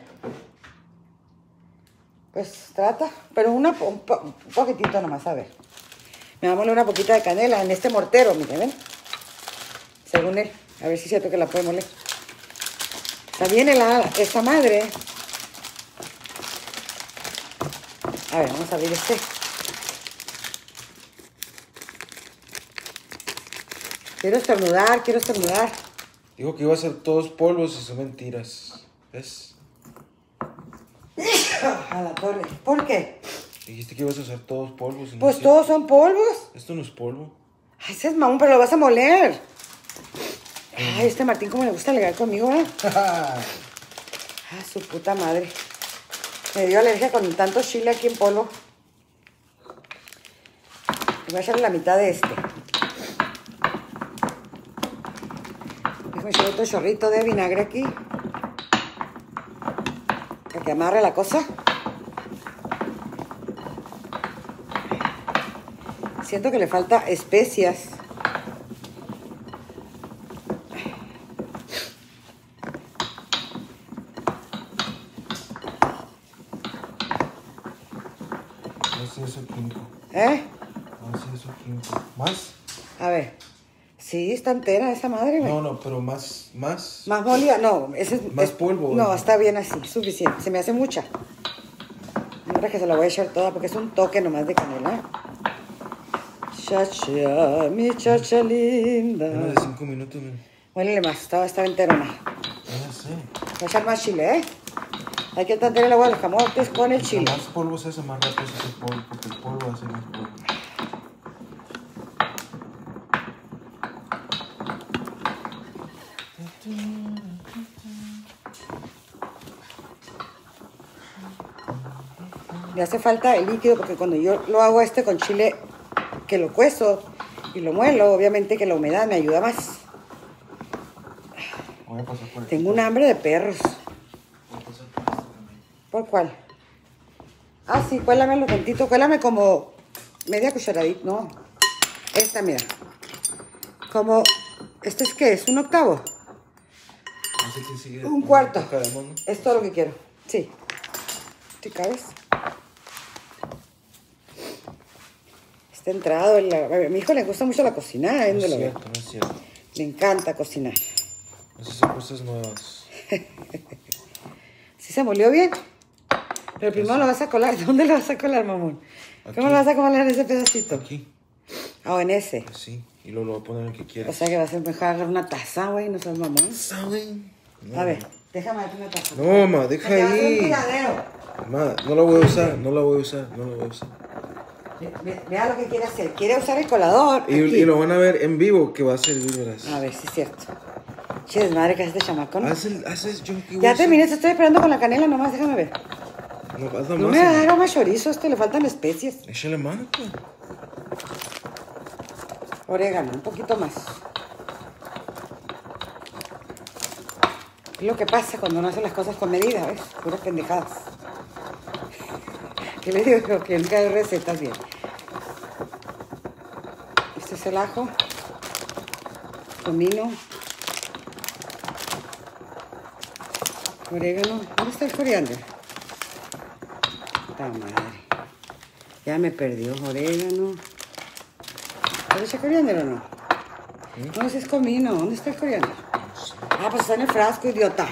Pues trata, pero una, un, po, un poquitito nomás, a ver. Me va a moler una poquita de canela en este mortero, miren, ¿ven? Según él. A ver si es cierto que la puede moler. Está bien helada esta madre. A ver, vamos a abrir este. Quiero estornudar, quiero estornudar. Dijo que iba a ser todos polvos y son mentiras. ¿Ves? A la torre. ¿Por qué? Dijiste que ibas a usar todos polvos. Y no Pues es todos cierto. son polvos. Esto no es polvo. Ay, ese es mamón, pero lo vas a moler. Ay, este Martín cómo le gusta alegar conmigo, ¿eh? Ah, su puta madre. Me dio alergia con tanto chile aquí en polvo. Voy a echarle la mitad de este. Déjame echar otro chorrito de vinagre aquí. Para que amarre la cosa. Siento que le falta especias. No sé eso químico. ¿Eh? No sé eso químico. ¿Más? A ver. Sí, está entera esa madre, güey. No, no, pero más, más. Más molida, no. Ese es, Más es- polvo, No, ¿no? está bien así, suficiente. Se me hace mucha. Ahora que se la voy a echar toda porque es un toque nomás de canela. Chacha, mi chacha linda. Menos de cinco minutos, man. Huélele más, estaba, estaba enterona. Ya sé. Voy a echar más chile, ¿eh? Hay que tantear el agua de los camotes con el chile. Más polvo se hace más rápido se hace polvo, porque el polvo hace más polvo. Le hace falta el líquido porque cuando yo lo hago este con chile, que lo cuezo y lo muelo, obviamente que la humedad me ayuda más. Voy a pasar por aquí. Tengo un hambre de perros. Voy a pasar por esto también. ¿Por cuál? Ah, sí, cuélamelo tantito. Cuélame como media cucharadita. No. Esta, mira. Como... ¿Este es qué? ¿Es un octavo? No sé quién sigue. Un cuarto. Acabemos, ¿no? Es todo lo que quiero. Sí. ¿Sí cabes? Está entrado. En la... A mi hijo le gusta mucho la cocina. ¿eh? No ¿Dónde es lo ve? cierto, no es cierto. Le encanta cocinar. Esas son cosas nuevas. ¿Sí se molió bien? Pero primero lo vas a colar. ¿Dónde lo vas a colar, mamón? Aquí. ¿Cómo lo vas a colar en ese pedacito? Aquí. Ah, en ese. Así. Y luego lo voy a poner en el que O quieras. sea que va a ser mejor agarrar una taza, güey. No seas mamón. ¿Saben? No. A ver, déjame darte una taza. No, ma, deja Me te va a hacer un ahí. tiradero. Ma, no la voy a usar, no la voy a usar, no la voy a usar. Ve- ve- Vea lo que quiere hacer. Quiere usar el colador. Y, aquí. y lo van a ver en vivo que va a servir, verás. A ver, sí es cierto. Che, desmadre que hace este chamaco, ¿no? Haz el, haces yo que voy a Ya hacer. terminé, te estoy esperando con la canela nomás, déjame ver. No, haz la No masa, me ma. haga más chorizo, esto le faltan especies. Échale mano, pues. Orégano, un poquito más. Es lo que pasa cuando uno hace las cosas con medida, ¿ves? Puras pendejadas. ¿Qué le digo? Que nunca hay recetas bien. Este es el ajo. Comino. Orégano. ¿Dónde está el coriander? ¡Ta madre! Ya me perdió orégano. ¿Le eché coriander o no? ¿Eh? No, ese es comino. ¿Dónde está el coriander? Ah, pues está en el frasco, idiota.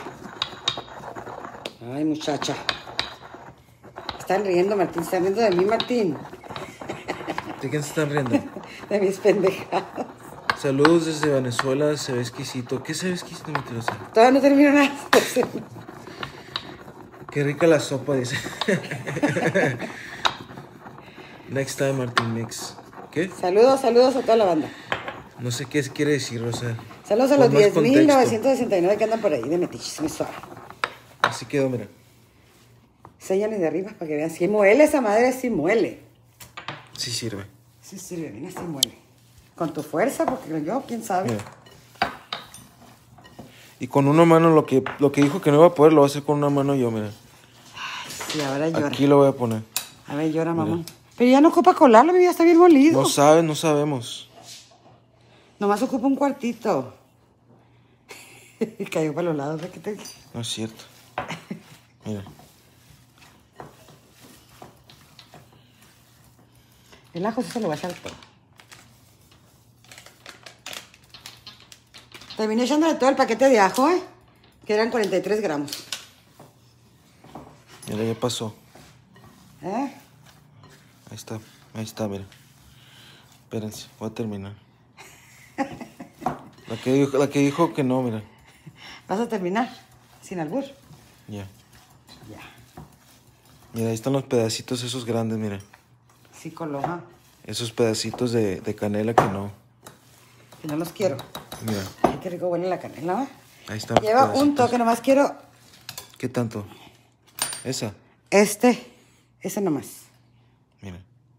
Ay, muchacha. Están riendo, Martín. Están riendo de mí, Martín. ¿De quién se están riendo? De mis pendejadas. Saludos desde Venezuela, se ve exquisito. ¿Qué se ve exquisito, mentirosa? Todavía no termino nada. Qué rica la sopa, dice. Next time, Martín, next. ¿Qué? Saludos, saludos a toda la banda. No sé qué quiere decir, Rosa. Saludos a los diez mil novecientos sesenta y nueve que andan por ahí de metiches, me suave. Así quedó, mira. Séñale de arriba para que vean. Si muele esa madre, sí muele. Sí sirve. Sí sirve, mira, sí muele. Con tu fuerza, porque yo, quién sabe. Mira. Y con una mano, lo que, lo que dijo que no iba a poder, lo voy a hacer con una mano yo, mira. Ay, sí, ahora llora. Aquí lo voy a poner. A ver, llora, mamá. Mira. Pero ya no ocupa colarlo, mi vida está bien molido. No sabes, no sabemos. Nomás ocupa un cuartito. Y cayó para los lados, ¿de qué te... No es cierto. Mira. El ajo sí se lo va a echar todo. Terminé echándole todo el paquete de ajo, ¿eh? Que eran cuarenta y tres gramos. Mira, ya pasó. ¿Eh? Ahí está, ahí está, mira. Espérense, voy a terminar. La que dijo, la que, dijo que no, mira. ¿Vas a terminar? ¿Sin albur? Ya. Ya. Mira, ahí están los pedacitos esos grandes, mira. Sí, coloja. Esos pedacitos de, de canela que no. Que no los quiero. Mira. Ay, qué rico huele la canela, ¿va? Ahí están. Lleva pedacitos. Un toque, nomás quiero... ¿Qué tanto? ¿Esa? Este. Ese nomás. Mira.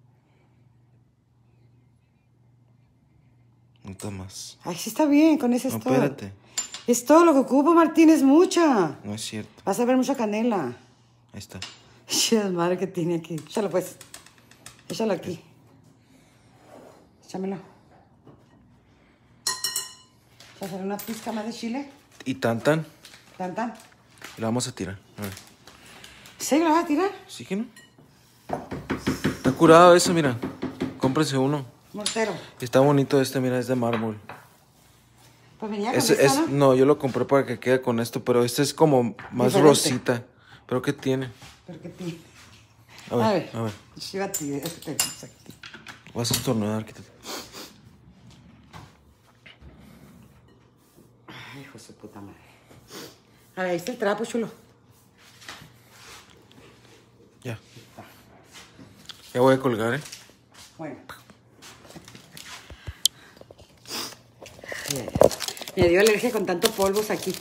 No está más. Ay, sí está bien, con ese es no, todo. Espérate. Es todo lo que ocupo, Martín, es mucha. No es cierto. Vas a ver mucha canela. Ahí está. Chis, madre que tiene aquí. Échalo pues. Échalo aquí. Échamelo. ¿Vas a hacer una pizca más de chile? ¿Y tan tan? ¿Tan tan? La vamos a tirar. A ver. ¿Sí la vas a tirar? ¿Sí que no? Está curado eso, mira. Cómprese uno. Mortero. Está bonito este, mira, es de mármol. Pues venía con Es, esto, es, ¿no? no, yo lo compré para que quede con esto, pero este es como más Diferente. rosita. ¿Pero qué tiene? ¿Pero qué tiene? A ver, A ver. a ver. Sí, va a ti, es que te puse aquí. Vas a estornudar, quítate. Ay, hijo de su puta madre. A ver, ahí está el trapo, chulo. Ya. Ya voy a colgar, ¿eh? Bueno. Me dio alergia con tanto polvos aquí.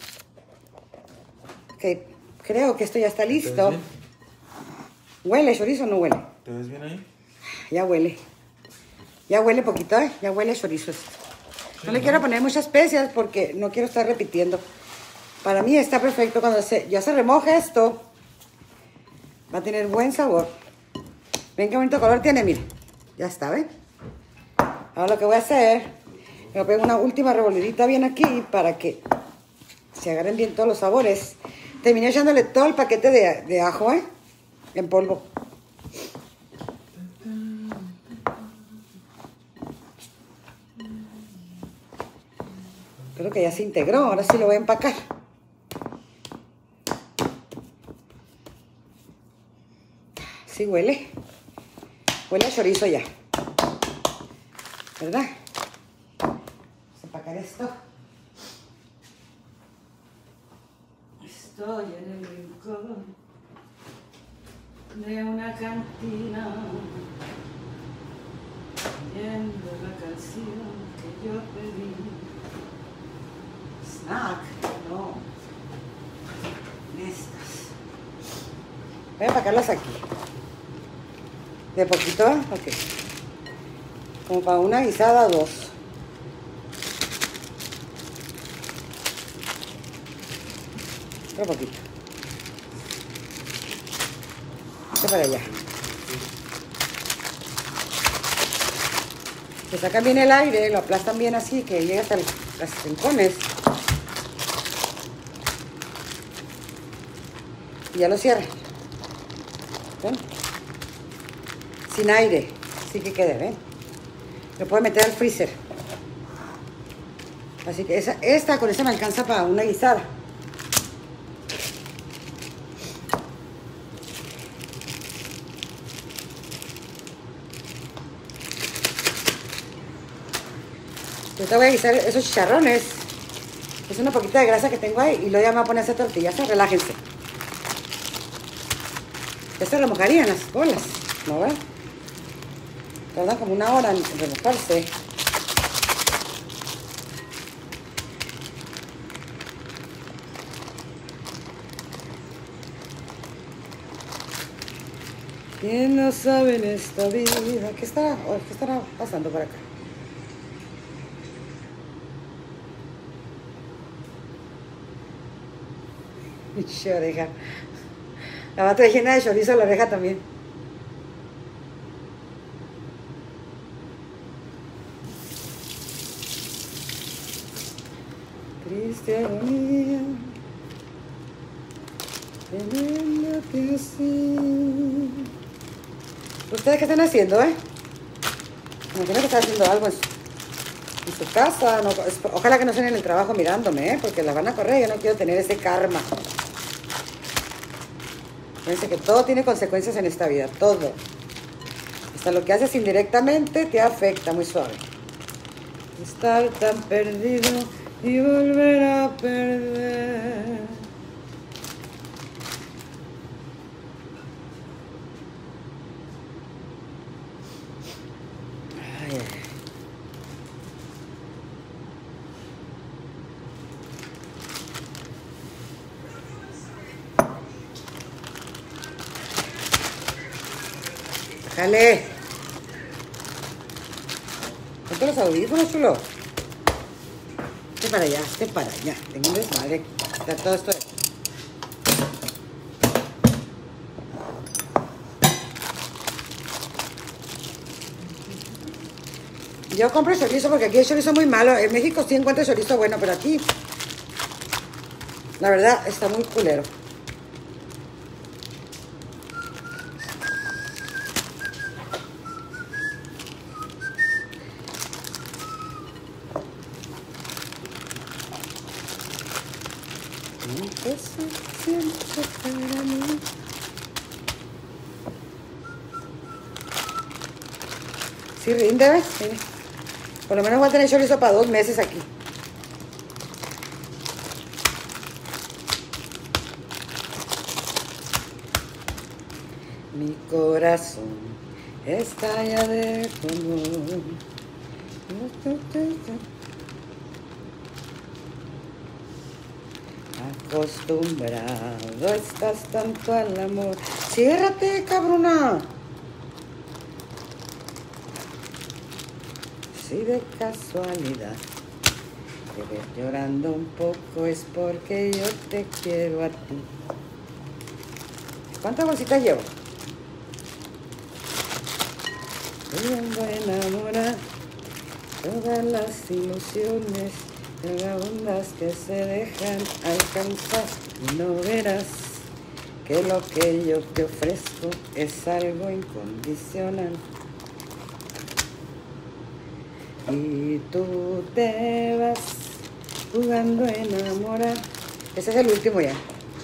Ok, creo que esto ya está listo. ¿Te ves bien? ¿Huele chorizo o no huele? ¿Te ves bien ahí? Ya huele. Ya huele poquito, ¿eh? Ya huele chorizo esto. No sí, le ¿no? quiero poner muchas especias porque no quiero estar repitiendo. Para mí está perfecto. Cuando se, ya se remoja esto, va a tener buen sabor. Ven qué bonito color tiene, miren. Ya está, ¿ven? Ahora lo que voy a hacer, me voy a pegar una última revolvidita bien aquí para que se agarren bien todos los sabores. Terminé echándole todo el paquete de, de ajo, ¿eh? En polvo. Creo que ya se integró, ahora sí lo voy a empacar. Sí huele. Huele a chorizo ya. ¿Verdad? Vamos a empacar esto. Estoy en el rincón de una cantina viendo la canción que yo pedí. Snack, no. Estas. Voy a empacarlas aquí. ¿De poquito? Ok. Como para una guisada o dos. Otro poquito. Este para allá. Que sacan bien el aire, lo aplastan bien así, que llega hasta los rincones. y ya lo cierra. ¿Ven? Sin aire, así que quede, ¿ven? Lo puede meter al freezer. Así que esa, esta con esta me alcanza para una guisada. Yo te voy a guisar esos chicharrones. Es una poquita de grasa que tengo ahí y luego ya me voy a poner a hacer tortillas. Relájense. Ya se remojarían las bolas, ¿no ven? Tardan como una hora en remojarse. ¿Quién no sabe en esta vida? ¿Qué estará, qué estará pasando por acá? Mi oreja. La mata llena de chorizo la oreja también. Triste agonía, teniéndote así. ¿Ustedes qué están haciendo, eh? Me imagino que están haciendo algo en su, en su casa. No, ojalá que no estén en el trabajo mirándome, eh, porque las van a correr. Yo no quiero tener ese karma. Fíjense que todo tiene consecuencias en esta vida, todo. Hasta lo que haces indirectamente te afecta, muy suave. Estar tan perdido y volver a perder. Ay, ay. Dale. Ponte los audífonos, chulo. Este para allá, este para allá. Tengo un desmadre. Está todo esto. Yo compro chorizo porque aquí el chorizo es muy malo. En México sí encuentro chorizo bueno, pero aquí, la verdad, está muy culero. Para mí. Sí, rinde, ¿ves? Mire. Por lo menos voy a tener chorizo para dos meses aquí. Mi corazón estalla de dolor. Acostumbrado estás tanto al amor. Ciérrate, cabrona. Si de casualidad te ves llorando un poco es porque yo te quiero a ti. ¿Cuántas bolsitas llevo? Viendo enamorar todas las ilusiones vagabundas que se dejan alcanzar. Y no verás que lo que yo te ofrezco es algo incondicional. Y tú te vas jugando a enamorar. Ese es el último ya.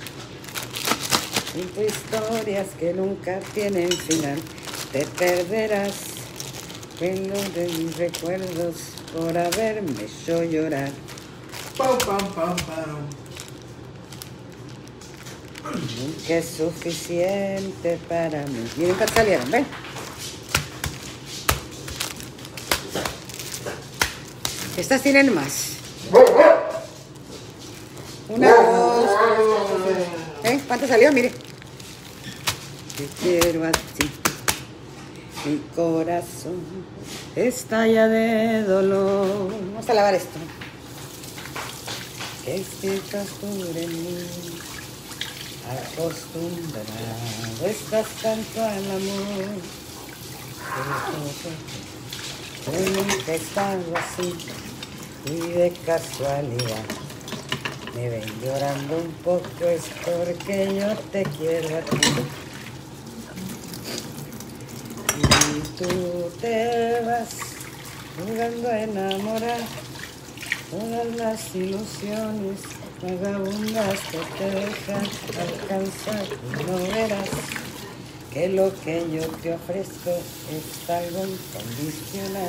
Entre historias que nunca tienen final, te perderás en lo de mis recuerdos por haberme hecho llorar. Pam, pam, pam, pam. Nunca es suficiente para mí. Y nunca salieron, ¿ven? Estas tienen más. Una, dos, ¿eh? ¿Cuánto salió? Mire. Te quiero a ti. Mi corazón estalla de dolor. Vamos a lavar esto. Que estás sobre mí. Acostumbrado estás tanto al amor. Yo nunca he estado así y de casualidad Me ven llorando un poco, es porque yo te quiero a ti. Y tú te vas jugando a enamorar todas las ilusiones vagabundas que te dejan alcanzar. Y no verás que lo que yo te ofrezco es algo incondicional.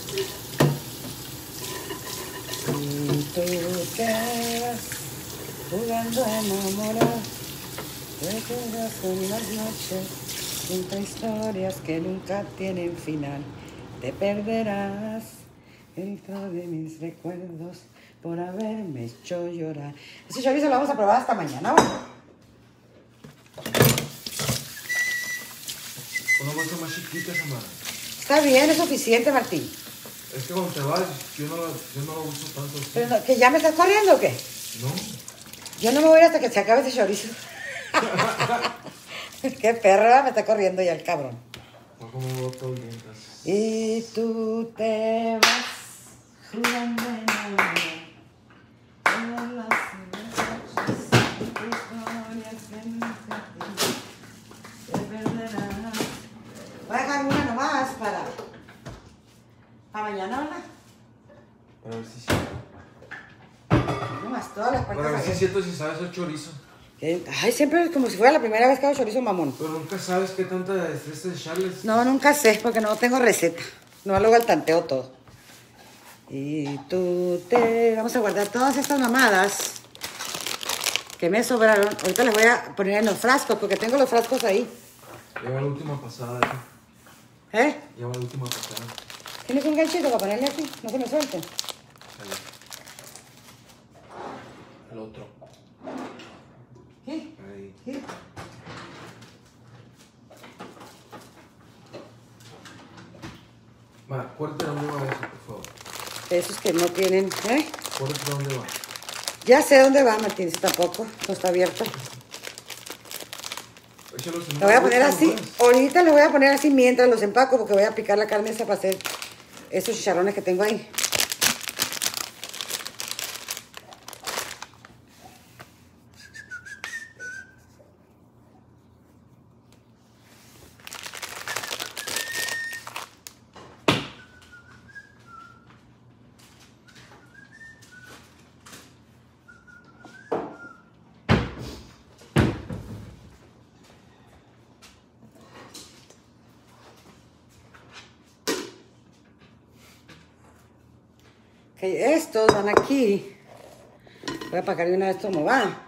Y tú te vas jugando a enamorar, te quedas en las noches junto a historias que nunca tienen final. Te perderás dentro de mis recuerdos por haberme hecho llorar. Ese chorizo lo vamos a probar hasta mañana, ¿vale? Una bolsa más chiquita, Samara. Está bien, es suficiente, Martín. Es que cuando te vas, yo no, yo no lo uso tanto. Así. Pero no, ¿que ya me estás corriendo o qué? No. Yo no me voy a ir hasta que se acabe ese chorizo. Qué perra, me está corriendo ya el cabrón. No como veo todo el día entonces. Y tú te vas jugando en enamorar todas las noches, historias que nunca te perderás. Voy a dejar una nomás para, para mañana, ¿verdad? Para ver si sí. Nomás todas las Para partes. ver si es cierto si sabes el chorizo. ¿Qué? Ay, siempre es como si fuera la primera vez que hago chorizo mamón. Pero nunca sabes qué tanta destreza de echarles. No, nunca sé, porque no tengo receta. No, luego al tanteo todo. Y tú te... Vamos a guardar todas estas mamadas que me sobraron. Ahorita les voy a poner en los frascos, porque tengo los frascos ahí. Lleva la última pasada. ¿Eh? Lleva la última pasada. ¿Tienes un ganchito para ponerle aquí? No se me suelten. Ahí. El otro. ¿Qué? Ahí. ¿Qué? Va, acuérdate dónde va eso, por favor. Esos que no tienen... ¿Eh? Acuérdate dónde va. Ya sé dónde va, Martín, si tampoco. No está abierto. Échalo sin Lo voy a poner échalo así. más. Ahorita lo voy a poner así mientras los empaco, porque voy a picar la carne esa para hacer esos chicharrones que tengo ahí. Que estos van aquí. Voy a apagar de una vez como va.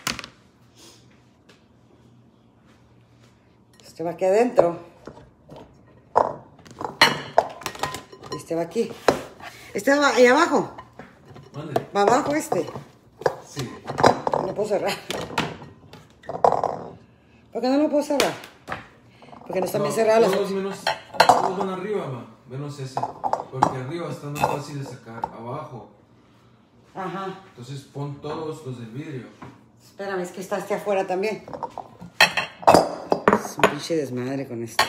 Este va aquí adentro. Este va aquí. Este va ahí abajo. Mande. Va abajo este. Sí. No lo puedo cerrar. ¿Por qué no lo puedo cerrar? Porque no están bien cerradas las Todos menos, todos van arriba, va. Menos ese. Porque arriba está más fácil de sacar. Abajo. Ajá. Entonces pon todos los del vidrio. Espérame, es que está este afuera también. Es un pinche desmadre con esto.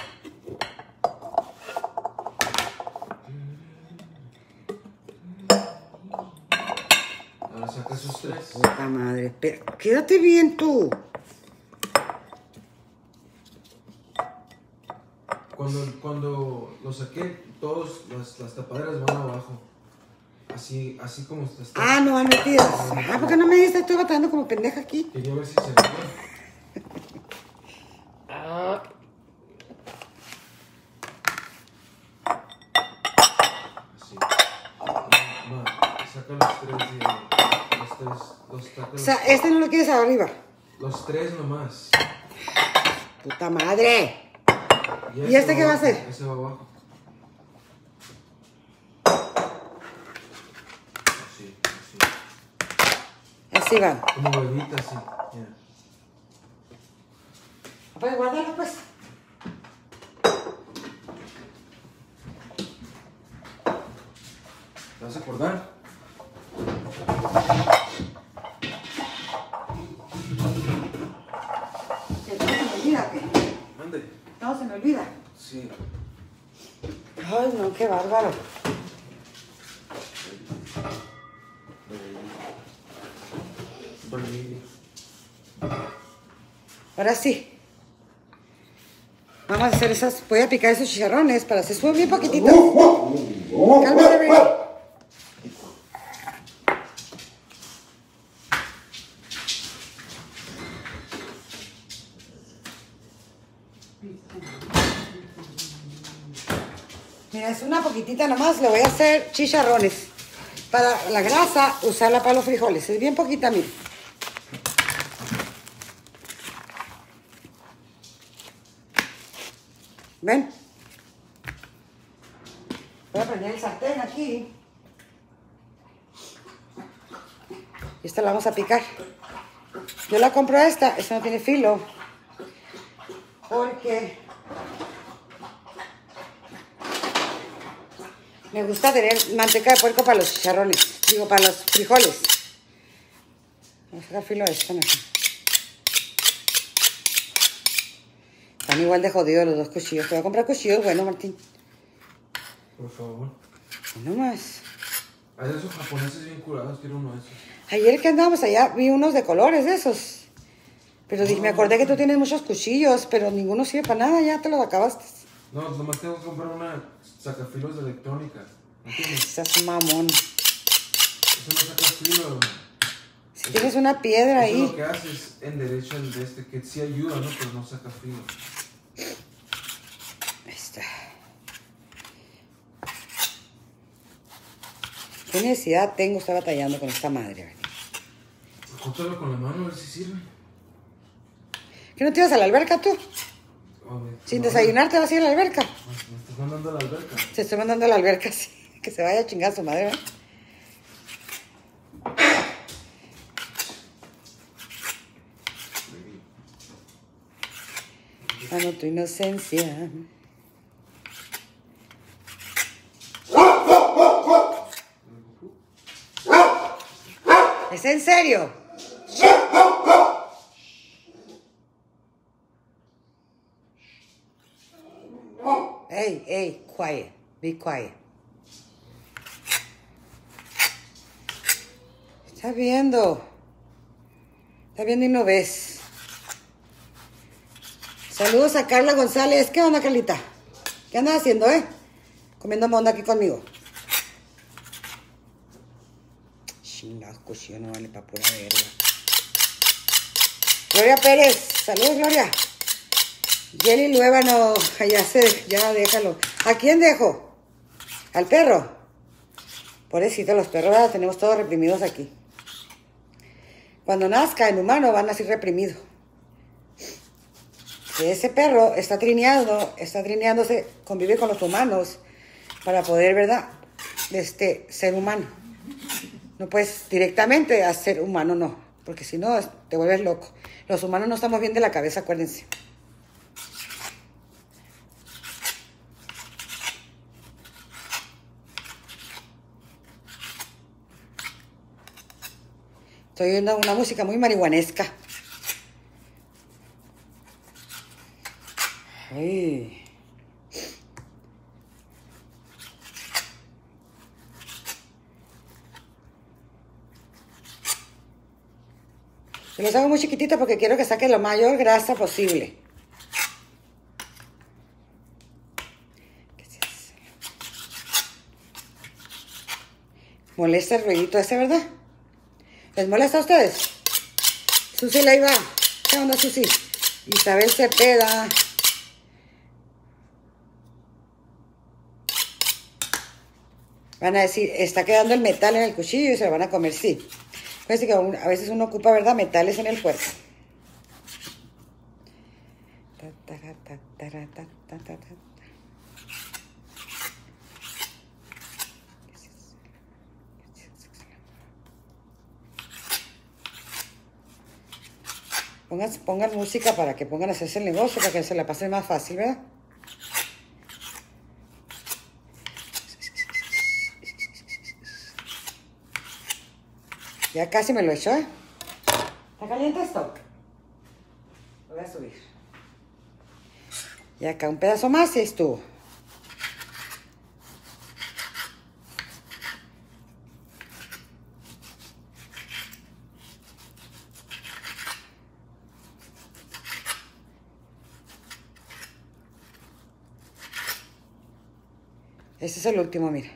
Ahora saca esos tres. Puta madre. Pero, quédate bien tú. Cuando, cuando lo saqué, todas las, las tapaderas van abajo. Así, así como está. Ah, no van metidas. Ah, ¿por qué no me dices? Estoy batallando como pendeja aquí. Quería ver si se veía. Así. Ma, saca los tres de. Los tres. Los, saca O los, sea, este no lo quieres arriba. los tres nomás. Puta madre. ¿Y ese este qué va a abajo, hacer? Ese va abajo. Así, así. Así van. Como bebita, así. Mira. Pues guárdalo, pues. ¿Te vas a acordar? Que todo se me olvida, ¿qué? Mande. Todo se me olvida. Sí. Ay, no, qué bárbaro. familia. Ahora sí. Vamos a hacer esas, voy a picar esos chicharrones para hacer suben bien poquititos. Cálmate, baby. Mira, es una poquitita nomás, le voy a hacer chicharrones. Para la grasa, usarla para los frijoles. Es bien poquita, mira. ¿Ven? Voy a prender el sartén aquí. Y esta la vamos a picar. Yo la compro esta, esta no tiene filo. Porque me gusta tener manteca de puerco para los chicharrones. Digo, para los frijoles. Vamos a sacar filo a esta, ¿no? Están igual de jodidos los dos cuchillos. Te voy a comprar cuchillos, bueno, Martín. Por favor. No más. Hay esos japoneses bien curados, quiero uno de esos. Ayer que andábamos allá, vi unos de colores de esos. Pero dije, me acordé que tú tienes muchos cuchillos, pero ninguno sirve para nada, ya te los acabaste. No, nomás tengo que comprar una sacafilos de electrónica. ¿Entiendes? Estás mamón. Eso no saca filo. Si tienes una piedra Eso ahí. lo que hace es enderecha el de este, que sí ayuda, ¿no? Pero no saca filo. Ahí está. ¿Qué necesidad tengo estar batallando con esta madre? Córtalo con la mano a ver si sirve. ¿Que no te ibas a la alberca tú? Oye, Sin no, desayunar te vas a ir a la alberca. Me estás mandando a la alberca. Te estoy mandando a la alberca, sí. Que se vaya a chingar a su madre, ¿eh? Amo tu inocencia. ¿Es en serio? Hey, hey, quiet. Be quiet. Estás viendo. Estás viendo y no ves. Saludos a Carla González. ¿Qué onda, Carlita? ¿Qué andas haciendo, eh? Comiendo monda aquí conmigo. Chingados, cuchillo no vale para pura verga. Gloria Pérez. Saludos, Gloria. Jelly Luébano. Ya sé, ya déjalo. ¿A quién dejo? ¿Al perro? Pobrecito, los perros los tenemos todos reprimidos aquí. Cuando nazca en humano van a ser reprimidos. Que ese perro está trineando, está trineándose, convive con los humanos para poder, ¿verdad? Este, ser humano. No puedes directamente a ser humano, no. Porque si no, te vuelves loco. Los humanos no estamos bien de la cabeza, acuérdense. Estoy oyendo una música muy marihuanesca. Ay. Yo los hago muy chiquititos porque quiero que saque la mayor grasa posible. Molesta el ruidito ese, ¿verdad? ¿Les molesta a ustedes? Susi Leiva. ¿Qué onda, Susi? Isabel Cepeda. Van a decir, está quedando el metal en el cuchillo y se lo van a comer, sí. Fíjense que a veces uno ocupa, ¿verdad?, metales en el cuerpo. Pongan, pongan música para que pongan a hacerse el negocio, para que se la pase más fácil, ¿verdad? Ya casi me lo echó, ¿eh? ¿Está caliente esto? Lo voy a subir. Y acá un pedazo más y estuvo. Este es el último, mire.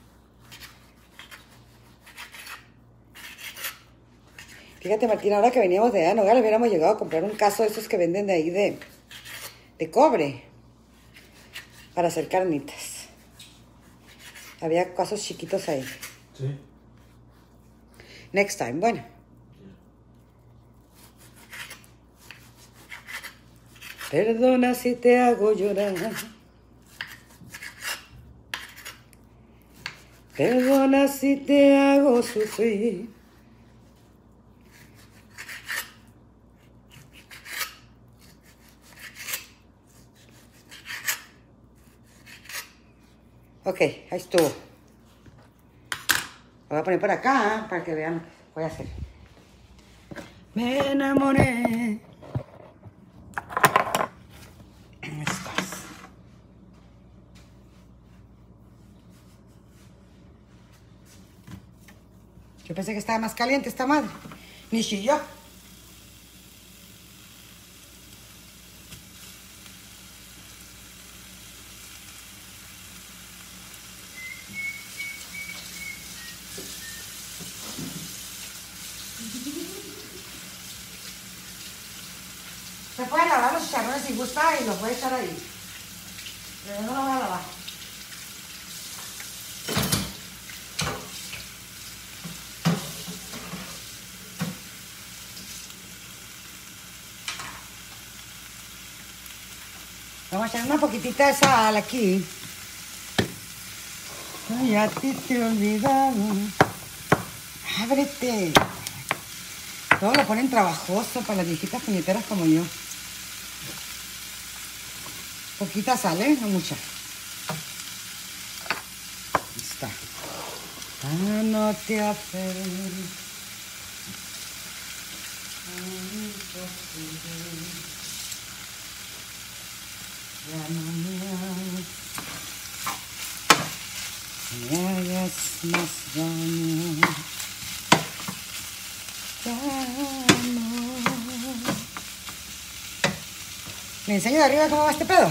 Fíjate, Martín, ahora que veníamos de allá, Nogales, hubiéramos llegado a comprar un caso de esos que venden de ahí de, de cobre para hacer carnitas. Había casos chiquitos ahí. Sí. Next time, bueno. Perdona si te hago llorar. Perdona si te hago sufrir. Ok, ahí estuvo. Lo voy a poner por acá, ¿eh? Para que vean lo que voy a hacer. Me enamoré. Ahí estás. Yo pensé que estaba más caliente esta madre. Ni chilló. Se puede lavar los chicharrones si gusta y los voy a echar ahí. Pero no los voy a lavar. Vamos a echar una poquitita de sal aquí. Ay, a ti te he olvidado. Ábrete. Todo lo ponen trabajoso para las viejitas puñeteras como yo. Poquita sal, ¿eh? No mucha. Ahí está. Ah, no te aferres. Ya no me hagas, me hagas más daño. Ya no. ¿Me enseño de arriba cómo va este pedo?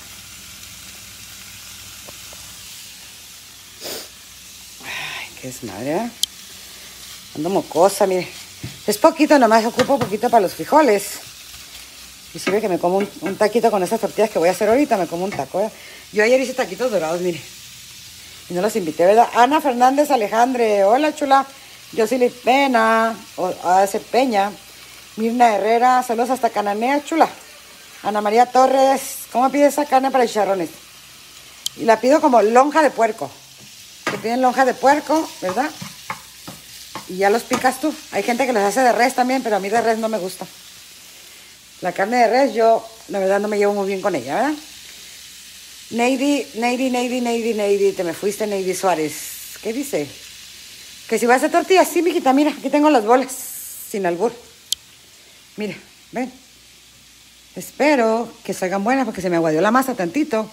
Ay, qué desmadre, ¿eh? Ando mocosa, mire. Es poquito, nomás ocupo poquito para los frijoles. Y sirve que me como un, un taquito con estas tortillas que voy a hacer ahorita, me como un taco, ¿eh? Yo ayer hice taquitos dorados, mire. Y no los invité, ¿verdad? Ana Fernández Alejandre, hola chula. Yosili Pena, o hace Peña. Mirna Herrera, saludos hasta Cananea, chula. Ana María Torres, ¿cómo pides esa carne para chicharrones? Y la pido como lonja de puerco. Te piden lonja de puerco, ¿verdad? Y ya los picas tú. Hay gente que los hace de res también, pero a mí de res no me gusta. La carne de res, yo, la verdad, no me llevo muy bien con ella, ¿verdad? Neidy, Neidy, Neidy, Neidy, Neidy, te me fuiste, Neidy Suárez. ¿Qué dice? Que si voy a hacer tortillas, sí, mijita, mira, aquí tengo las bolas, sin albur. Mira, ven. Espero que salgan buenas porque se me aguadió la masa tantito.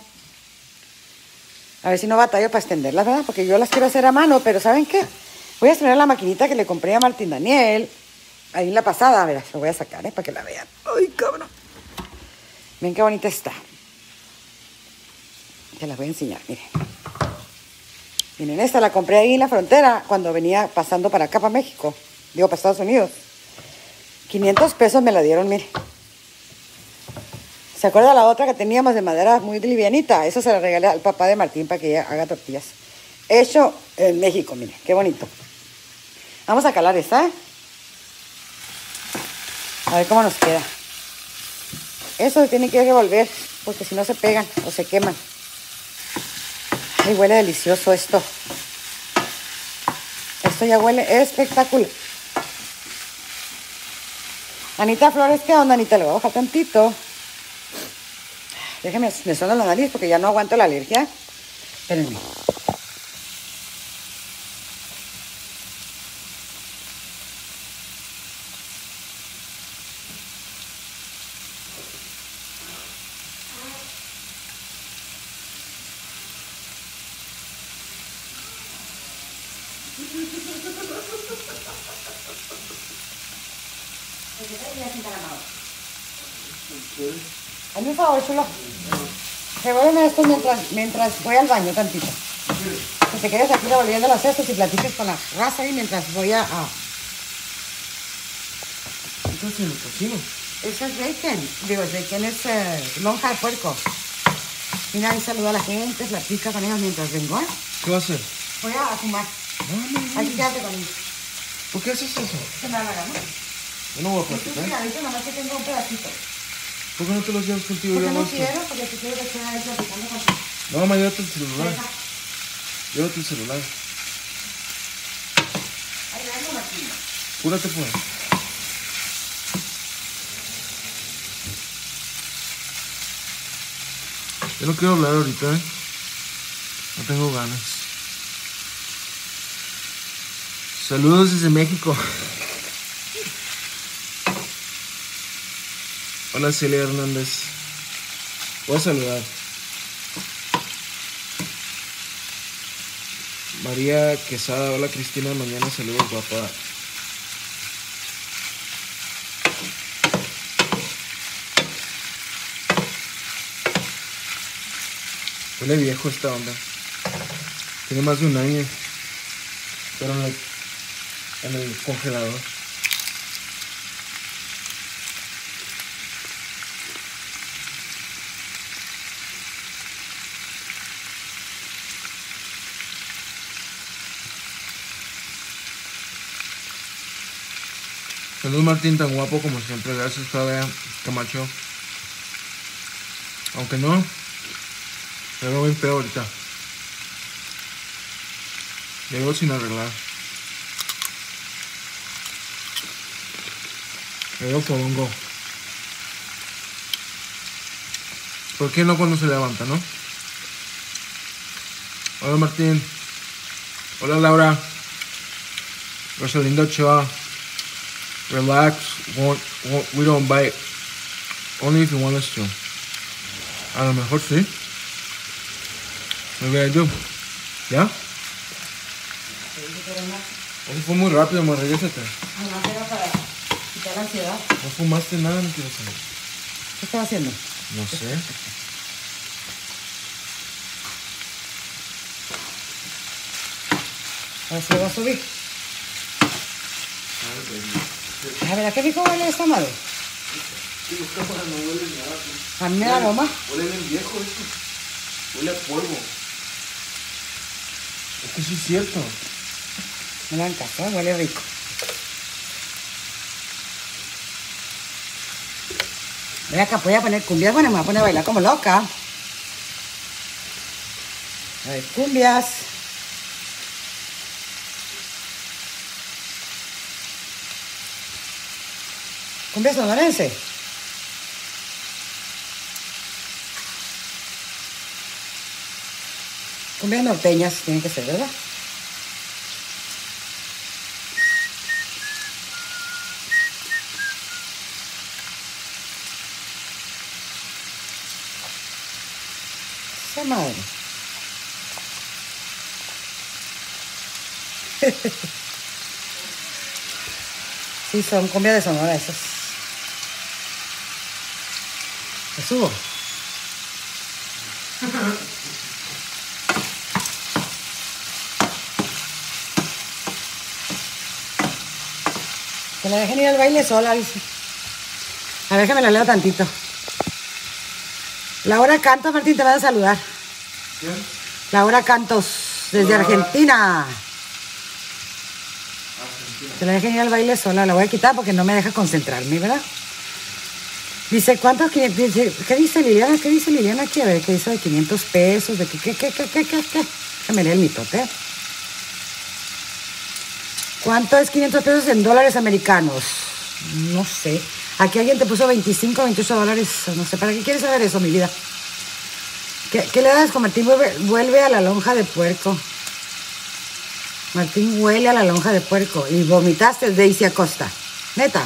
A ver si no batallo para extenderlas, ¿verdad? Porque yo las quiero hacer a mano, pero ¿saben qué? Voy a estrenar la maquinita que le compré a Martín Daniel. Ahí en la pasada, a ver, se lo voy a sacar, ¿eh? Para que la vean. ¡Ay, cabrón! Ven qué bonita está. Te la voy a enseñar, miren. Miren, esta la compré ahí en la frontera cuando venía pasando para acá, para México. Digo, para Estados Unidos. quinientos pesos me la dieron, miren. ¿Se acuerda la otra que teníamos de madera muy livianita? Eso se la regalé al papá de Martín para que ella haga tortillas. Hecho en México, miren, qué bonito. Vamos a calar esta, ¿eh? A ver cómo nos queda. Eso tiene que revolver, porque si no se pegan o se queman. Ay, huele delicioso esto. Esto ya huele espectacular. Anita Flores, ¿qué onda, Anita? Le voy a bajar tantito. Déjeme, me suena la nariz porque ya no aguanto la alergia. Espérenme. Hazme un favor, chulo. Revuélveme esto mientras, mientras voy al baño tantito. Que te quedes aquí revolviendo los cestos y platiques con la raza ahí mientras voy a... a... Entonces en el cocino. Eso es bacon. Digo, el bacon es eh, lonja de puerco. Mira, ahí saluda a la gente, platica con ellos mientras vengo, ¿eh? ¿Qué va a hacer? Voy a fumar. No, no, Aquí quédate conmigo. ¿Por qué haces eso? Se me da la gana. Yo no voy a Y tú platicar. cuidadito, nomás que tengo un pedacito. ¿Por qué no te los llevas contigo? Porque Yo no hago esto. quiero, porque si quiero que esté ahí platicando contigo. No, mamá, llévate el celular. Deja. Llévate el celular. Ahí vengo, Martín. Cúrate, pues. Yo no quiero hablar ahorita, ¿eh? No tengo ganas. Saludos desde México. Hola, Celia Hernández. Voy a saludar. María Quesada. Hola, Cristina. Mañana saludos, guapa. Huele viejo esta onda. Tiene más de un año. Pero en el, en el congelador. Saludos, Martín, tan guapo como siempre. Gracias, Fabia Camacho. Aunque no, me veo bien feo ahorita. Llego sin arreglar. Me veo fodongo. ¿Por qué no cuando se levanta, no? Hola, Martín. Hola, Laura. Rosalinda Ochoa. Relax. Won't, won't, we don't bite. Only if you want us to. A lo mejor sí. Maybe I do. ¿Ya? Eso fue muy rápido, amor. Regrésate. Además era para quitar la ansiedad. No fumaste nada, no quiero saber. ¿Qué estás haciendo? No sé. Ahora se va a subir. A ver, ¿a qué rico huele esta madre? Sí, los cámaras no huelen nada. A mí me da aroma. Huele bien viejo esto. Huele a polvo. Es que sí es cierto. Me lo encantó, huele rico. Voy acá, voy a poner cumbias. Bueno, me voy a poner a bailar como loca. A ver, cumbias. Cumbia sonorense. Cumbias norteñas tienen que ser, ¿verdad? Esa madre. Sí, son cumbias de Sonora esas. ¿Me subo? Que la dejen ir al baile sola, dice. A ver que me la leo tantito. Laura Cantos, Martín, te van a saludar. ¿Quién? Laura Cantos, desde Hola. Argentina. Argentina. Que la dejen ir al baile sola. La voy a quitar porque no me deja concentrarme, ¿verdad? Dice, ¿cuántos? Dice, ¿qué dice Liliana? ¿Qué dice Liliana aquí? A ver, ¿qué dice de quinientos pesos? ¿De qué, qué, qué, qué, qué, qué? qué? Déjame leer el mitote. ¿Cuánto es quinientos pesos en dólares americanos? No sé. Aquí alguien te puso veinticinco, veintiocho dólares. No sé, ¿para qué quieres saber eso, mi vida? ¿Qué, qué le das con Martín? Vuelve, vuelve a la lonja de puerco. Martín huele a la lonja de puerco. Y vomitaste, Daisy Acosta. Neta.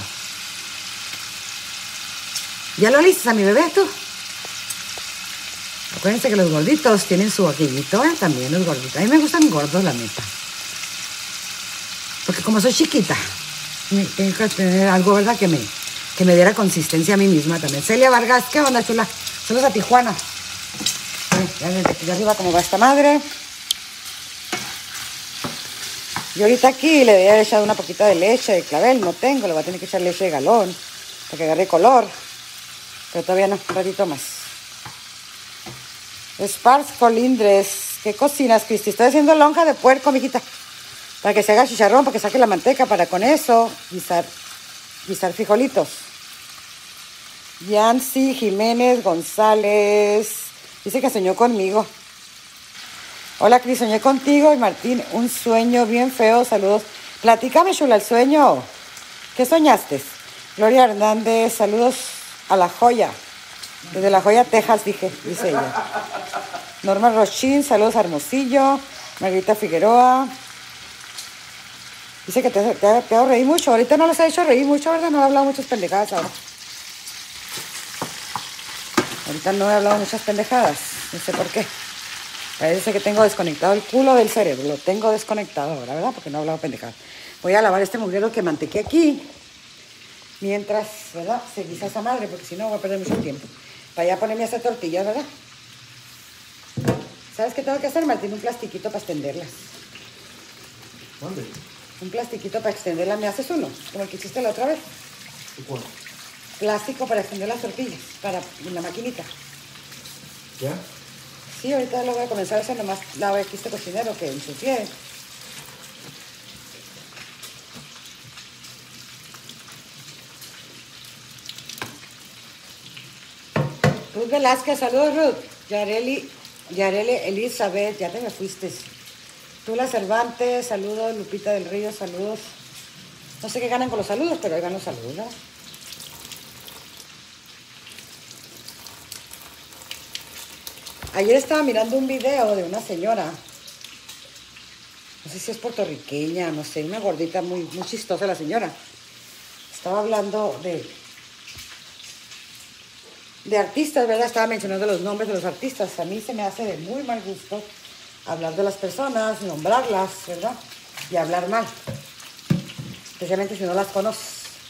¿Ya lo listas a mi bebé, tú? Acuérdense que los gorditos tienen su aquillito, ¿eh? También los gorditos. A mí me gustan gordos, la neta. Porque como soy chiquita, tengo que tener algo, ¿verdad? Que me, que me diera consistencia a mí misma también. Celia Vargas, ¿qué onda, chula? Saludos a Tijuana. Ay, ya desde aquí arriba cómo va esta madre. Yo ahorita aquí le había echado una poquita de leche de clavel, no tengo, le voy a tener que echar leche de galón para que agarre color. Pero todavía no, un ratito más. Sparks Colindres, ¿qué cocinas, Cristi? Estoy haciendo lonja de puerco, mijita, para que se haga chicharrón, para que saque la manteca, para con eso guisar, guisar frijolitos. Yancy Jiménez González dice que soñó conmigo. Hola, Cris, soñé contigo y Martín, un sueño bien feo, saludos. Platícame, chula, el sueño. ¿Qué soñaste? Gloria Hernández, saludos a La Joya. Desde La Joya, Texas, dije, dice ella. Norma Rochín, saludos a Hermosillo. Margarita Figueroa. Dice que te, te, te hago reír mucho. Ahorita no les he hecho reír mucho, ¿verdad? No he hablado muchas pendejadas ahora. Ahorita no he hablado muchas pendejadas. No sé por qué. Parece que tengo desconectado el culo del cerebro. Lo tengo desconectado ahora, ¿verdad? Porque no he hablado pendejadas. Voy a lavar este mugrero que mantequé aquí. Mientras, ¿verdad? Se guisa esa madre, porque si no voy a perder mucho tiempo. Para ya ponerme a hacer tortillas, ¿verdad? ¿Sabes qué tengo que hacer, Martín? Un plastiquito para extenderlas. ¿Dónde? Un plastiquito para extenderlas. ¿Me haces uno? Como el que hiciste la otra vez. ¿Y cuál? Plástico para extender las tortillas. Para la maquinita. ¿Ya? Sí, ahorita lo voy a comenzar a hacer. Nomás lavo aquí este cocinero que ensucié. Ruth Velázquez, saludos Ruth. Yareli, Yareli Elizabeth, ya te me fuiste. Tula Cervantes, saludos. Lupita del Río, saludos. No sé qué ganan con los saludos, pero ahí van los saludos, ¿no? Ayer estaba mirando un video de una señora, no sé si es puertorriqueña, no sé, una gordita muy, muy chistosa la señora. Estaba hablando de... de artistas, ¿verdad? Estaba mencionando los nombres de los artistas. A mí se me hace de muy mal gusto hablar de las personas, nombrarlas, ¿verdad? Y hablar mal. Especialmente si no las conoces.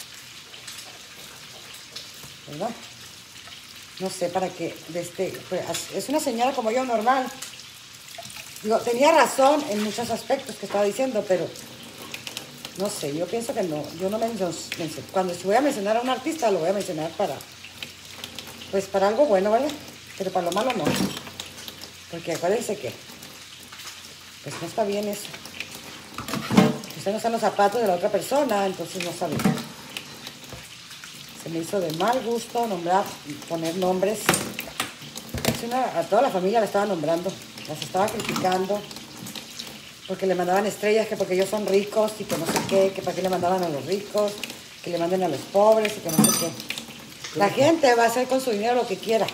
¿Verdad? No sé para qué. De este, pues, es una señora como yo, normal. Digo, tenía razón en muchos aspectos que estaba diciendo, pero... no sé, yo pienso que no. Yo no menciono... Cuando si voy a mencionar a un artista, lo voy a mencionar para... pues para algo bueno, ¿verdad? Pero para lo malo no. Porque acuérdense que pues no está bien eso. Usted no está en los zapatos de la otra persona, entonces no sabe. Se me hizo de mal gusto nombrar, poner nombres. Una, a toda la familia la estaba nombrando, las estaba criticando. Porque le mandaban estrellas, que porque ellos son ricos y que no sé qué, que para qué le mandaban a los ricos, que le manden a los pobres y que no sé qué. La gente va a hacer con su dinero lo que quiera.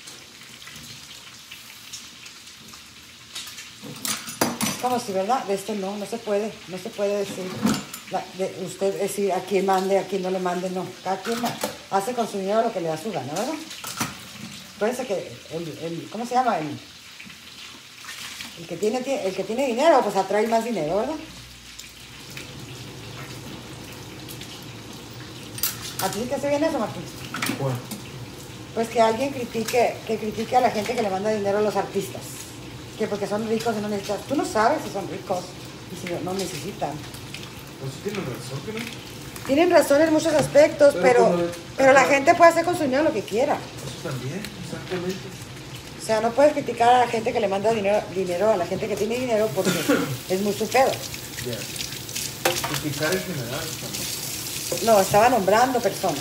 Como si, ¿verdad? De esto no, no se puede, no se puede decir, la, de, usted decir a quién mande, a quién no le mande, no. Cada quien hace con su dinero lo que le da su gana, ¿verdad? Acuérdense que el, el, ¿cómo se llama? El, el, que tiene, el que tiene dinero, pues atrae más dinero, ¿verdad? ¿A ti te hace bien eso, Martín? Bueno. Pues que alguien critique, que critique a la gente que le manda dinero a los artistas. Que porque son ricos y no necesitan. Tú no sabes si son ricos y si no necesitan. Pues tienen razón, ¿que no? Tienen razón en muchos aspectos, pero, Pero, pero, como- pero la gente puede hacer con su dinero lo que quiera. Eso también, exactamente. O sea, no puedes criticar a la gente que le manda dinero, dinero a la gente que tiene dinero porque es muy su pedo. Ya. Criticar en general también. No, estaba nombrando personas.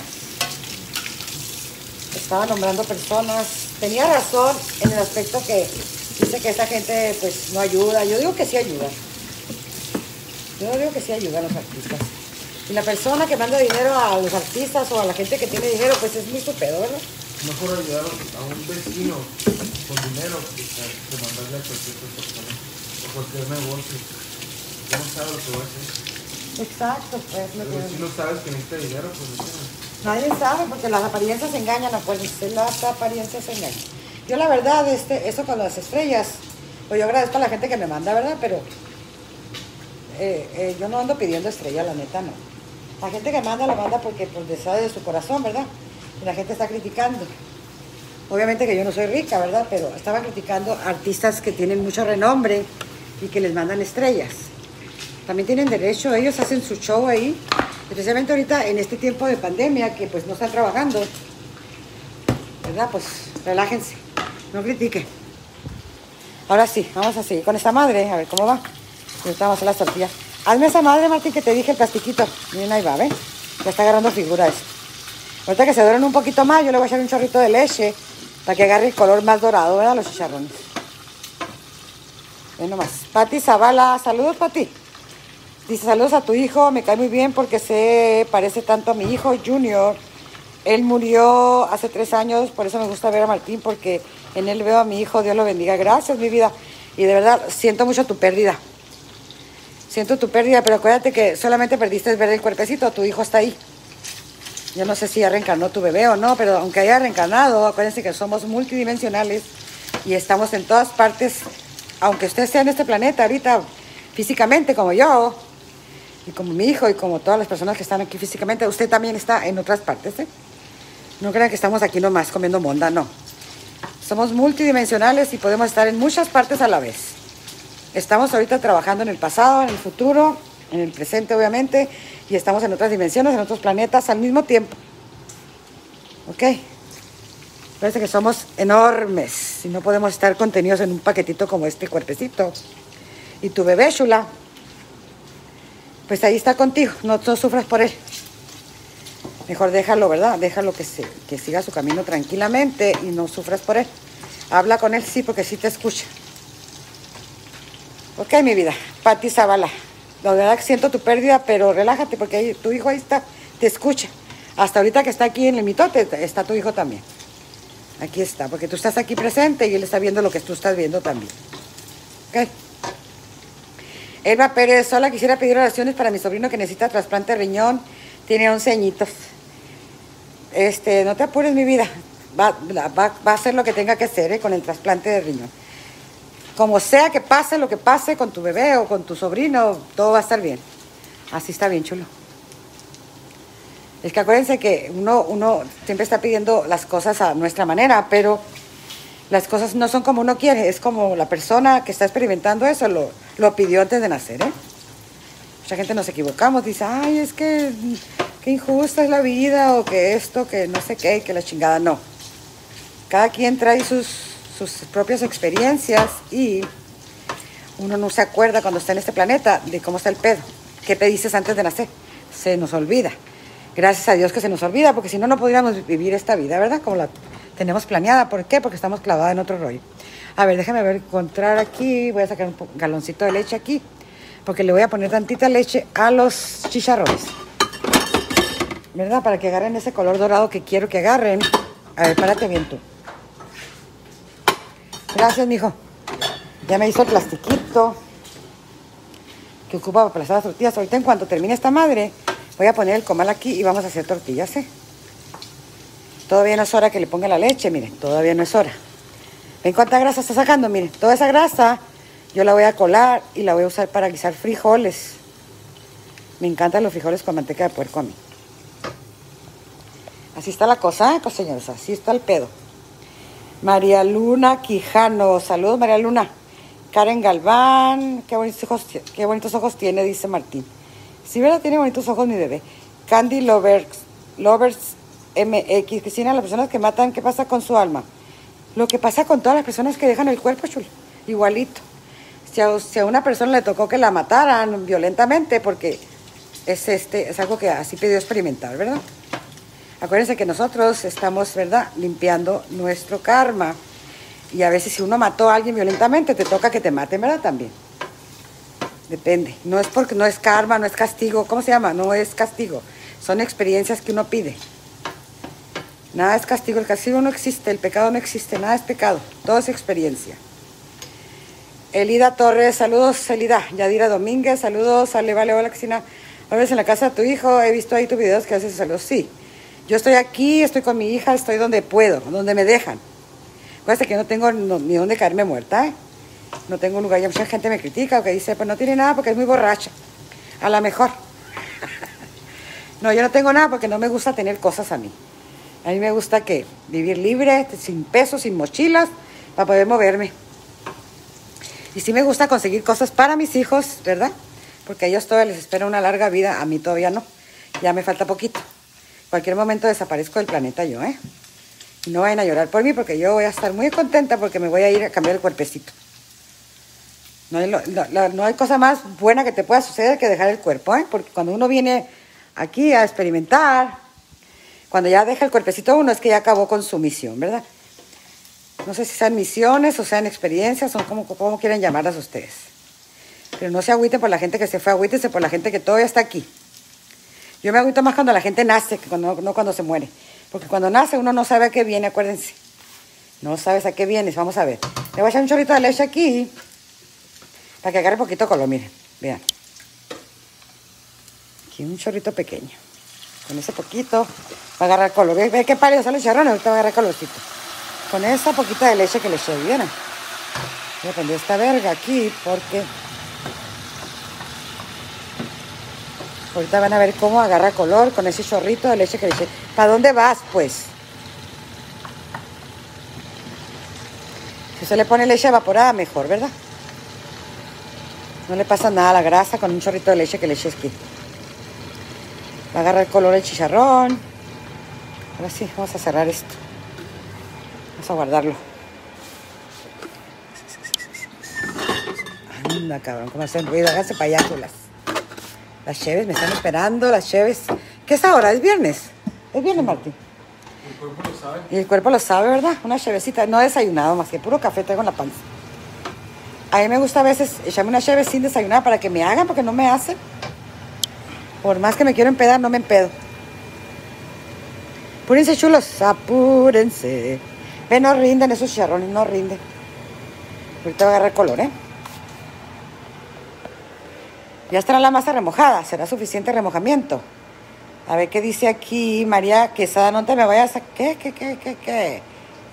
Estaba nombrando personas. Tenía razón en el aspecto que dice que esa gente pues no ayuda. Yo digo que sí ayuda. Yo digo que sí ayuda a los artistas. Y la persona que manda dinero a los artistas o a la gente que tiene dinero, pues es muy su pedo, ¿verdad? Mejor ayudar a un vecino con dinero que, que mandarle a cualquier persona o cualquier negocio. Ya no sabe lo que va a hacer. Exacto, pues lo Pero que... si no sabes que necesita dinero, pues no tienes. Nadie sabe porque las apariencias engañan, acuérdense, las apariencias engañan. Yo la verdad, este, eso con las estrellas, pues yo agradezco a la gente que me manda, ¿verdad? Pero eh, eh, yo no ando pidiendo estrella, la neta no. La gente que manda, la manda porque por deseo de su corazón, ¿verdad? Y la gente está criticando. Obviamente que yo no soy rica, ¿verdad? Pero estaba criticando artistas que tienen mucho renombre y que les mandan estrellas. También tienen derecho, ellos hacen su show ahí, especialmente ahorita en este tiempo de pandemia que pues no están trabajando, ¿verdad? Pues relájense, no critiquen. Ahora sí, vamos a seguir con esta madre, a ver cómo va. Y ahorita vamos a hacer las tortillas. Hazme esa madre, Martín, que te dije el plastiquito. Miren, ahí va, ¿ven? Ya está agarrando figura eso. Ahorita que se doren un poquito más, yo le voy a echar un chorrito de leche para que agarre el color más dorado, ¿verdad? Los chicharrones. Ven nomás. Pati Zavala, saludos, Pati. Dice, saludos a tu hijo, me cae muy bien porque se parece tanto a mi hijo Junior. Él murió hace tres años, por eso me gusta ver a Martín, porque en él veo a mi hijo, Dios lo bendiga. Gracias, mi vida. Y de verdad, siento mucho tu pérdida. Siento tu pérdida, pero acuérdate que solamente perdiste ver el cuerpecito, tu hijo está ahí. Yo no sé si ya reencarnó tu bebé o no, pero aunque haya reencarnado, acuérdense que somos multidimensionales y estamos en todas partes, aunque usted sea en este planeta ahorita físicamente como yo, y como mi hijo y como todas las personas que están aquí físicamente, usted también está en otras partes, ¿eh? No crean que estamos aquí nomás comiendo monda, no. Somos multidimensionales y podemos estar en muchas partes a la vez. Estamos ahorita trabajando en el pasado, en el futuro, en el presente obviamente, y estamos en otras dimensiones, en otros planetas al mismo tiempo. ¿Ok? Parece que somos enormes y no podemos estar contenidos en un paquetito como este cuerpecito. Y tu bebé, chula, pues ahí está contigo, no, no sufras por él. Mejor déjalo, ¿verdad? Déjalo que, se, que siga su camino tranquilamente y no sufras por él. Habla con él, sí, porque sí te escucha. Ok, mi vida. Pati Zavala. La verdad que siento tu pérdida, pero relájate porque ahí, tu hijo ahí está, te escucha. Hasta ahorita que está aquí en el mitote, está tu hijo también. Aquí está, porque tú estás aquí presente y él está viendo lo que tú estás viendo también. Ok. Elba Pérez, hola, quisiera pedir oraciones para mi sobrino que necesita trasplante de riñón. Tiene once añitos. Este, no te apures, mi vida. Va, va, va a hacer lo que tenga que hacer, ¿eh? Con el trasplante de riñón. Como sea que pase lo que pase con tu bebé o con tu sobrino, todo va a estar bien. Así está bien, chulo. Es que acuérdense que uno, uno siempre está pidiendo las cosas a nuestra manera, pero las cosas no son como uno quiere. Es como la persona que está experimentando eso lo, lo pidió antes de nacer, ¿eh? Mucha gente nos equivocamos, dice, ay, es que, que injusta es la vida, o que esto, que no sé qué, que la chingada. No. Cada quien trae sus... sus propias experiencias y uno no se acuerda cuando está en este planeta de cómo está el pedo. ¿Qué pediste antes de nacer? Se nos olvida. Gracias a Dios que se nos olvida, porque si no, no podríamos vivir esta vida, ¿verdad? Como la tenemos planeada. ¿Por qué? Porque estamos clavadas en otro rollo. A ver, déjame ver, encontrar aquí. Voy a sacar un galoncito de leche aquí, porque le voy a poner tantita leche a los chicharrones, ¿verdad? Para que agarren ese color dorado que quiero que agarren. A ver, párate bien tú. Gracias, mijo. Ya me hizo el plastiquito que ocupa para aplastar las tortillas. Ahorita en cuanto termine esta madre, voy a poner el comal aquí y vamos a hacer tortillas, ¿eh? Todavía no es hora que le ponga la leche, miren. Todavía no es hora. ¿Ven cuánta grasa está sacando? Miren, toda esa grasa yo la voy a colar y la voy a usar para guisar frijoles. Me encantan los frijoles con manteca de puerco a mí. Así está la cosa, ¿eh? Pues señores, así está el pedo. María Luna Quijano, saludos María Luna. Karen Galván, qué bonitos ojos, qué bonitos ojos tiene, dice Martín. Sí, ¿verdad? Tiene bonitos ojos mi bebé. Candy Lovers, Lovers M X, Cristina, las personas que matan, ¿qué pasa con su alma? Lo que pasa con todas las personas que dejan el cuerpo, chulo, igualito. Si a, si a una persona le tocó que la mataran violentamente, porque es, este, es algo que así pidió experimentar, ¿verdad? Acuérdense que nosotros estamos, ¿verdad?, limpiando nuestro karma. Y a veces si uno mató a alguien violentamente, te toca que te maten, ¿verdad? También. Depende. No es porque no es karma, no es castigo. ¿Cómo se llama? No es castigo. Son experiencias que uno pide. Nada es castigo. El castigo no existe. El pecado no existe. Nada es pecado. Todo es experiencia. Elida Torres. Saludos, Elida. Yadira Domínguez. Saludos. Ale, vale, hola, Cristina. A veces en la casa de tu hijo. He visto ahí tus videos que haces saludos. Sí. Yo estoy aquí, estoy con mi hija, estoy donde puedo, donde me dejan. Acuérdense que no tengo no, ni dónde caerme muerta, ¿eh? No tengo lugar. Ya mucha gente me critica o que dice, pues no tiene nada porque es muy borracha. A lo mejor. No, yo no tengo nada porque no me gusta tener cosas a mí. A mí me gusta que vivir libre, sin pesos, sin mochilas, para poder moverme. Y sí me gusta conseguir cosas para mis hijos, ¿verdad? porque a ellos todavía les espera una larga vida, a mí todavía no. Ya me falta poquito. Cualquier momento desaparezco del planeta yo, ¿eh? Y no vayan a llorar por mí porque yo voy a estar muy contenta porque me voy a ir a cambiar el cuerpecito. No hay, no, no hay cosa más buena que te pueda suceder que dejar el cuerpo, ¿eh? Porque cuando uno viene aquí a experimentar, cuando ya deja el cuerpecito uno, es que ya acabó con su misión, ¿verdad? No sé si sean misiones o sean experiencias, o como, como quieren llamarlas ustedes. Pero no se agüiten por la gente que se fue, agüítense por la gente que todavía está aquí. Yo me agüito más cuando la gente nace, que cuando, no cuando se muere. Porque cuando nace uno no sabe a qué viene, acuérdense. No sabes a qué vienes, vamos a ver. Le voy a echar un chorrito de leche aquí, para que agarre un poquito de color, miren, vean. Aquí un chorrito pequeño. Con ese poquito va a agarrar color. ¿Ve, ve qué pálido sale el chicharrón? Ahorita va a agarrar colorcito. Con esa poquita de leche que le eché, ¿vieron? Voy a poner esta verga aquí porque ahorita van a ver cómo agarra color con ese chorrito de leche que le eché. ¿Para dónde vas, pues? Si se le pone leche evaporada, mejor, ¿verdad? No le pasa nada a la grasa con un chorrito de leche que le eché aquí. Va a agarrar color el chicharrón. Ahora sí, vamos a cerrar esto. Vamos a guardarlo. Anda, cabrón, cómo hacen ruido. Háganse para allá, chulas. Las cheves me están esperando, las cheves. ¿Qué es ahora? ¿Es viernes? ¿Es viernes, Martín? El cuerpo lo sabe. Y el cuerpo lo sabe, ¿verdad? Una chevecita. No he desayunado más que puro café traigo en la panza. A mí me gusta a veces echarme una cheve sin desayunar para que me hagan, porque no me hacen. Por más que me quiero empedar, no me empedo. Apúrense, chulos, apúrense. Ve, no rinden esos chicharrones, no rinden. Ahorita va a agarrar color, ¿eh? Ya estará la masa remojada, será suficiente remojamiento. A ver qué dice aquí María Quesada, no te me vayas a... ¿Qué, qué, qué, qué, qué?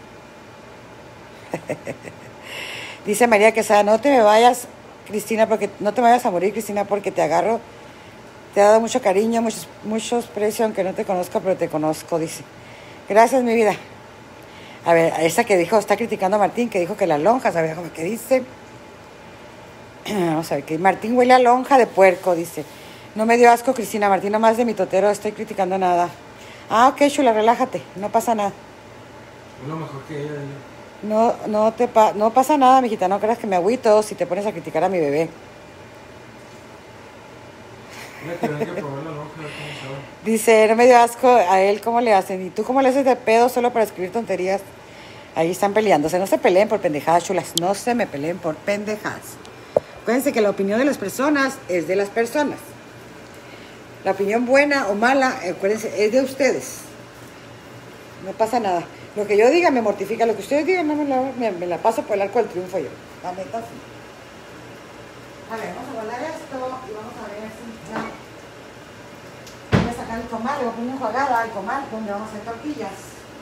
Dice María Quesada, no te me vayas, Cristina, porque no te vayas a morir, Cristina, porque te agarro. Te he dado mucho cariño, muchos, muchos precios, aunque no te conozco, pero te conozco, dice. Gracias, mi vida. A ver, esa que dijo, está criticando a Martín, que dijo que las lonjas, a ver, ¿qué dice? Vamos a ver, que Martín huele a lonja de puerco, dice. No me dio asco, Cristina, Martín, nomás de mi totero, estoy criticando nada. Ah, ok, chula, relájate, no pasa nada. Es lo mejor que ella. No, no, te pa no pasa nada, mijita, no creas que me agüito si te pones a criticar a mi bebé. Mira, tienen que probar la lonja, a ver cómo sabe. Dice, no me dio asco a él, ¿cómo le hacen? ¿Y tú cómo le haces de pedo solo para escribir tonterías? Ahí están peleándose, no se peleen por pendejadas, chulas, no se me peleen por pendejadas. Acuérdense que la opinión de las personas es de las personas. La opinión buena o mala, acuérdense, es de ustedes. No pasa nada. Lo que yo diga me mortifica, lo que ustedes digan no me la, me, me la paso por el arco del triunfo yo. La neta, sí. A ver, vamos a guardar esto y vamos a ver si ya... Voy a sacar el comal, le voy a poner una enjuagada al comal donde vamos a hacer tortillas.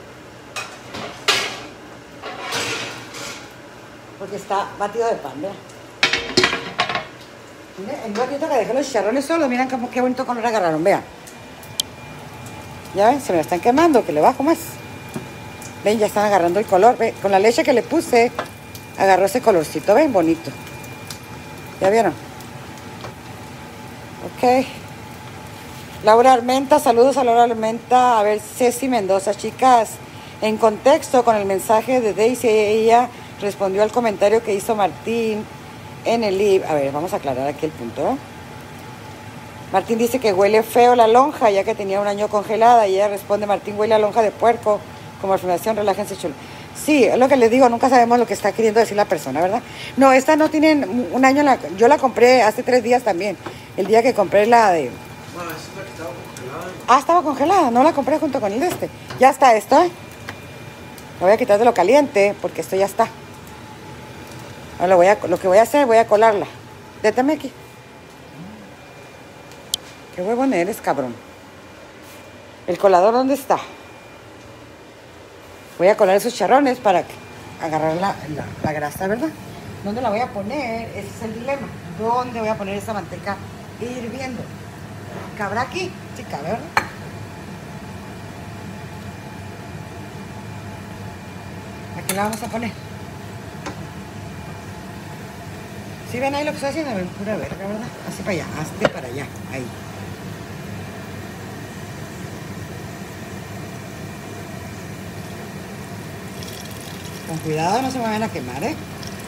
Porque está batido de pan, ¿verdad? Miren, el ratito que dejé los chicharrones solos, miren cómo, qué bonito color agarraron, vean. Ya ven, se me están quemando, que le bajo más. Ven, ya están agarrando el color, ven, con la leche que le puse, agarró ese colorcito, ven, bonito. ¿Ya vieron? Ok. Laura Armenta, saludos a Laura Armenta. A ver, Ceci Mendoza, chicas, en contexto con el mensaje de Daisy, ella respondió al comentario que hizo Martín en el live. A ver, vamos a aclarar aquí el punto, ¿eh? Martín dice que huele feo la lonja, ya que tenía un año congelada, y ella responde, Martín, huele a lonja de puerco, como afirmación, relájense, chulo. Sí, es lo que les digo, nunca sabemos lo que está queriendo decir la persona, ¿verdad? No, esta no tiene un año, la, yo la compré hace tres días también, el día que compré la de... Bueno, esa es la que estaba congelada. Ah, estaba congelada, no la compré junto con el de este. Ya está esto, ¿eh? Lo voy a quitar de lo caliente, porque esto ya está. Ahora lo, voy a, lo que voy a hacer, voy a colarla. Détame aquí. Qué huevón eres, cabrón. ¿El colador dónde está? Voy a colar esos charrones para agarrar la, la, la grasa, ¿verdad? ¿Dónde la voy a poner? Ese es el dilema. ¿Dónde voy a poner esa manteca hirviendo? ¿Cabrá aquí? Sí, cabe, ¿verdad? Aquí la vamos a poner. ¿Sí ven ahí lo que estoy haciendo? Ven, pura verga, ¿verdad? Así para allá, hazte para allá, ahí. Con cuidado, no se me vayan a quemar, ¿eh?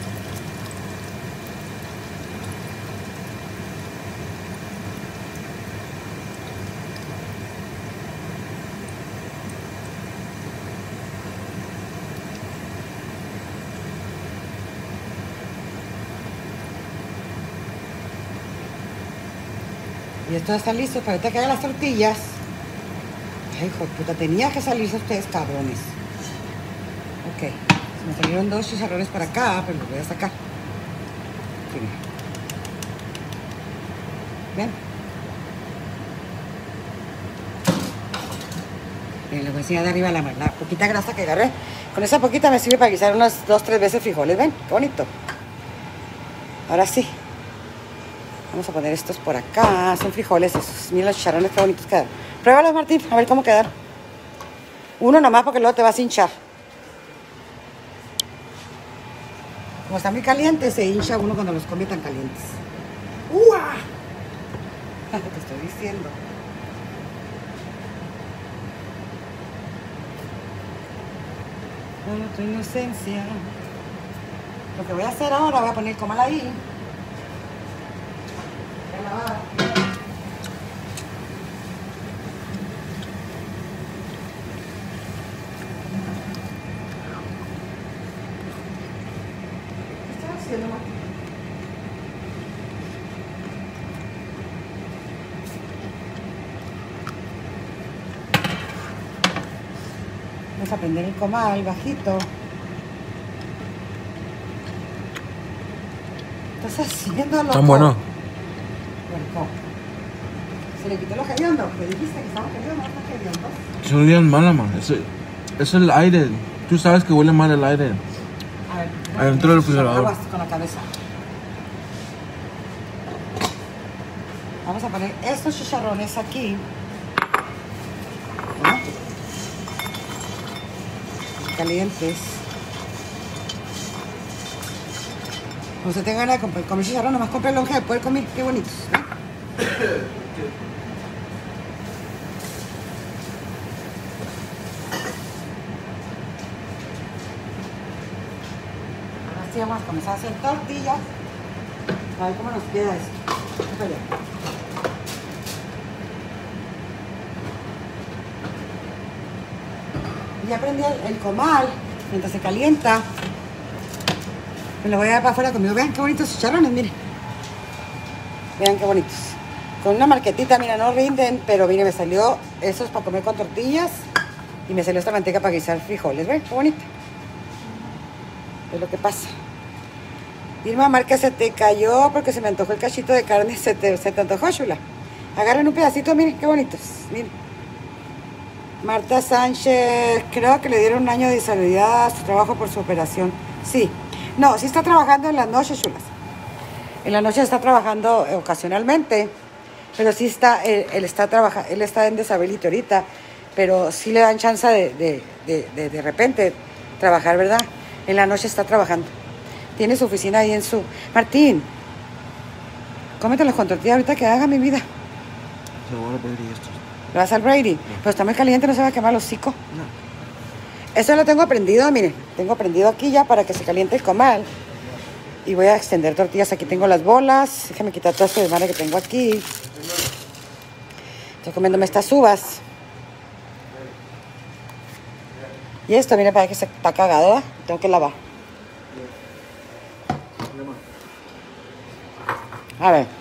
Y estos están listos para ahorita que hagan las tortillas. Ay, hijo de puta, tenía que salirse ustedes, cabrones. Ok, se me salieron dos chicharrones para acá, pero los voy a sacar. Sí, ven. Bien, les voy a enseñar de arriba la, la poquita grasa que agarré. Con esa poquita me sirve para guisar unas dos, tres veces frijoles. ¿Ven? Qué bonito. Ahora sí. Vamos a poner estos por acá. Son frijoles esos. Miren los chicharrones, qué bonitos quedan. Pruébalos, Martín, a ver cómo quedan. Uno nomás porque luego te vas a hinchar. Como están muy calientes, se hincha uno cuando los come tan calientes. ¡Uah! Te estoy diciendo. Con tu inocencia. Lo que voy a hacer ahora, voy a poner el comal ahí. Voy a lavar. ¿Qué estoy haciendo, Martín? Vamos a prender el comal bajito. ¿Qué estás haciendo, loco? Tan bueno. Puerco. Se le quitó lo hediondo. Me dijiste que estaba hediondo, no está hediondo. Se olvidan mala, man. Es, es el aire. Tú sabes que huele mal el aire. A ver. Adentro del refrigerador. Aguas con la cabeza. Vamos a poner estos chicharrones aquí. ¿No? Calientes. Cuando se tenga ganas de comer, comer chicharrón, nomás compre lonja de puerco, comer. Qué bonitos, ¿no? Ahora sí vamos a comenzar a hacer tortillas. A ver cómo nos queda esto. Vamos allá. Ya prendí el, el comal mientras se calienta. Me lo voy a dar para afuera conmigo. Vean qué bonitos chicharrones, miren. Vean qué bonitos. Con una marquetita, mira, no rinden, pero mire, me salió esos para comer con tortillas y me salió esta manteca para guisar frijoles. ¿Ven? Qué bonita. Es lo que pasa. Irma Marca, se te cayó porque se me antojó el cachito de carne. Se te, se te antojó, chula. Agarren un pedacito, miren qué bonitos. Miren. Marta Sánchez, creo que le dieron un año de disabilidad a su trabajo por su operación. Sí. No, sí está trabajando en las noches, chulas. En la noche está trabajando ocasionalmente, pero sí está, él, él está trabajando, él está en disability ahorita, pero sí le dan chance de, de, de, de, de repente trabajar, ¿verdad? En la noche está trabajando. Tiene su oficina ahí en su... Martín, cómetelos con tortilla ahorita que haga mi vida. Se lo voy a poner y esto. ¿Lo vas al Brady? No. Pero está muy caliente, no se va a quemar el hocico. No. Eso lo tengo prendido, miren, tengo prendido aquí ya para que se caliente el comal. Y voy a extender tortillas, aquí tengo las bolas. Déjame quitar todo este desmadre que tengo aquí. Estoy comiéndome estas uvas. Y esto, miren, para que se está cagado, ¿eh? Tengo que lavar. A ver.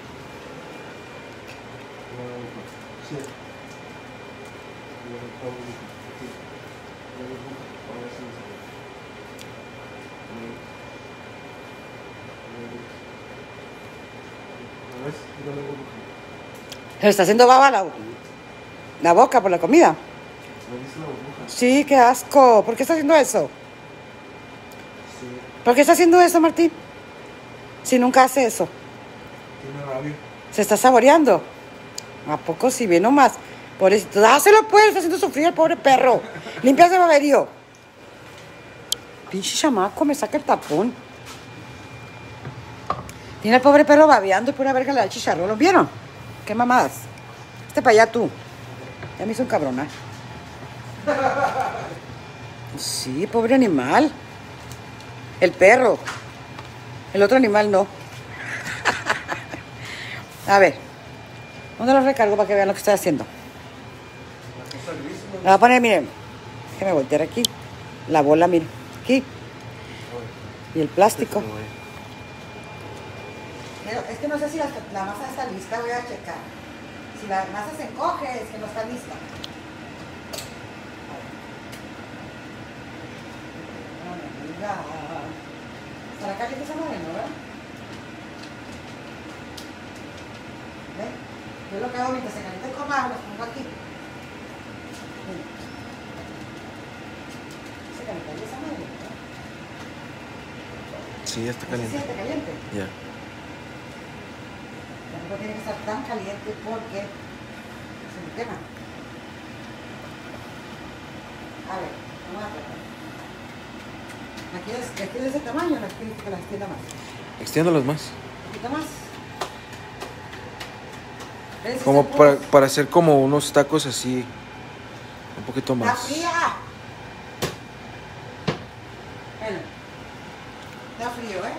Se le está haciendo baba la, la boca por la comida. Sí, qué asco. ¿Por qué está haciendo eso? ¿Por qué está haciendo eso, Martín? Si nunca hace eso. Tiene rabia. Se está saboreando. ¿A poco si ve nomás? Pobrecito. Dáselo pues, está haciendo sufrir al pobre perro. Limpia ese baberío. Pinche chamaco, me saca el tapón. Tiene el pobre perro babeando y pura verga le da el chicharrón. ¿Lo vieron? ¿Qué mamadas? Este para allá tú. Ya me hizo un cabronar. Sí, pobre animal. El perro. El otro animal no. A ver. ¿Dónde lo recargo para que vean lo que estoy haciendo? La voy a poner, miren. Déjenme voltear aquí. La bola, miren. Aquí. Y el plástico. Pero es que no sé si la, la masa está lista. Voy a checar. Si la masa se encoge, es que no está lista. Estará caliente esa madre, ¿no? ¿Verdad? ¿Ven? Yo lo que hago mientras se calienta el comal, los pongo aquí. ¿Ven? Se calienta esa madre, ¿verdad? Sí, ya está ¿Se caliente. siente caliente? Ya. Tampoco tiene que estar tan caliente porque se me quema. A ver, vamos a tratar. ¿La quieres, ¿La quieres de ese tamaño o la quieres que la extienda más? Extiéndalos más. Un poquito más. ¿Ves? Como Estos para, puros. para hacer como unos tacos así. Un poquito ¡Está más. fría! Bueno, está frío, ¿eh?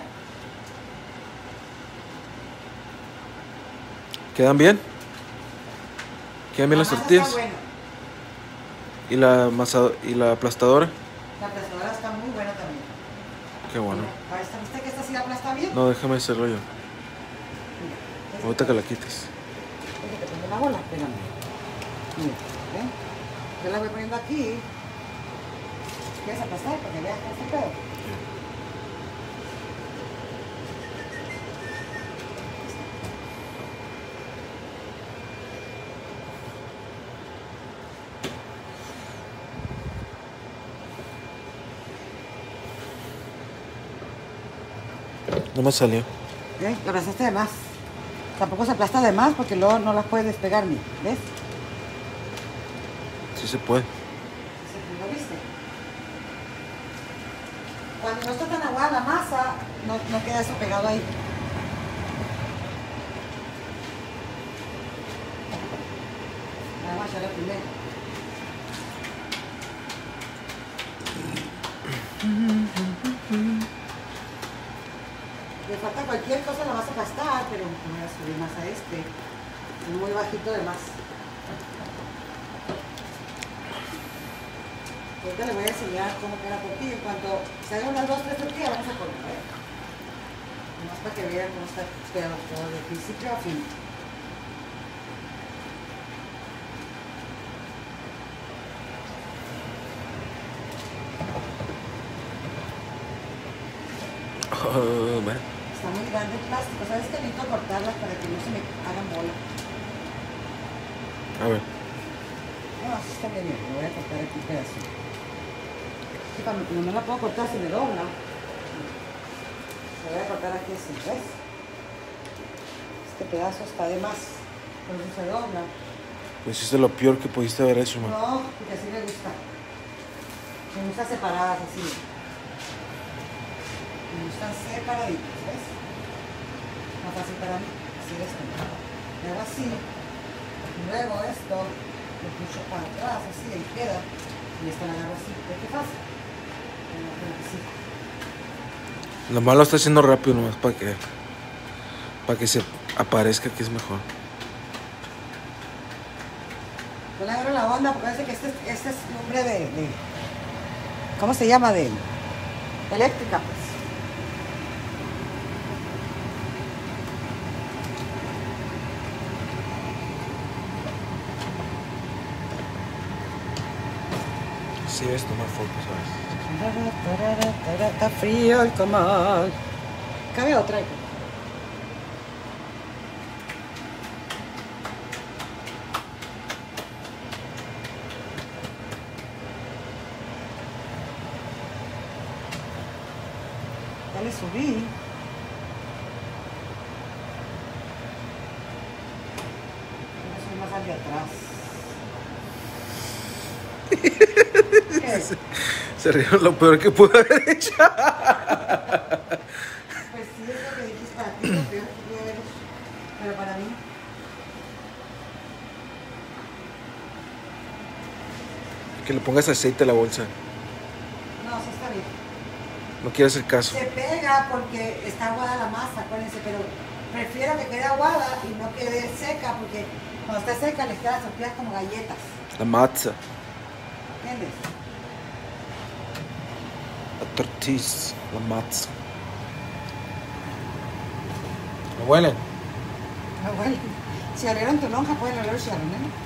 ¿Quedan bien? ¿Quedan bien las La masa tortillas? está buena. ¿Y la masa y la aplastadora? La aplastadora está muy buena también. Qué bueno. Mira, ahí está, ¿viste que esta sí la aplasta bien? No, déjame hacerlo yo. Mira, Ahorita que la quites. Déjate poner la bola, espérame. Mira, ¿ven? Yo la voy poniendo aquí. ¿Quieres aplastar para que veas cómo está el pedo? No me salió. ¿Ves? Lo aplastaste de más. Tampoco se aplasta de más porque luego no las puedes despegar ni. ¿Ves? Sí se puede. ¿Lo viste? Cuando no está tan aguada la masa, no, no queda eso pegado ahí. Vamos a echarle primero. Le falta cualquier cosa, la vas a aplastar, pero voy a subir más a este. Es muy bajito de más. Ahorita le voy a enseñar cómo queda la tortilla. En cuanto se hagan unas dos, tres tortillas, vamos a poner, ¿eh? Nomás para que vean cómo está pegado todo de principio a fin. Oh, bueno. Está muy grande el plástico. ¿Sabes que necesito cortarlas para que no se me hagan bola? A ver. No, así está bien. Lo voy a cortar aquí un pedacito. Sí, cuando no la puedo cortar, se me dobla. Se voy a cortar aquí así, ¿ves? Este pedazo está de más. Por eso se dobla. Pues hiciste lo peor que pudiste haber hecho, man. No, porque así me gusta. Me gusta separadas así. Me gustan separaditas, ¿ves? Más fácil para mí. Así es como. Me hago así. Y luego esto lo pucho para atrás, así, ahí queda. Y esto lo agarro así. ¿Ves qué fácil? Así. Lo malo está haciendo rápido nomás para que para que se aparezca que es mejor. No le agarro la onda porque parece que este, este es nombre de, de. ¿Cómo se llama? De eléctrica, pues. Sí, ves, tomar fotos, ¿sabes? Está frío el comal. Cabe otra. Ya le subí. Voy a subir más hacia atrás. ¿Qué? Se rieron lo peor que pude haber hecho. Pues sí, es lo que dijiste para ti, lo peor Que le pongas aceite a la bolsa. No, sí está bien. No quiere hacer caso. Se pega porque está aguada la masa, acuérdense, pero prefiero que quede aguada y no quede seca porque cuando está seca les quedan las tortillas como galletas. La matza. ¿Entiendes? La tortilla. La matza. ¿Me huelen? No huele. Si olieron tu lonja, pueden oler si olieron, ¿eh?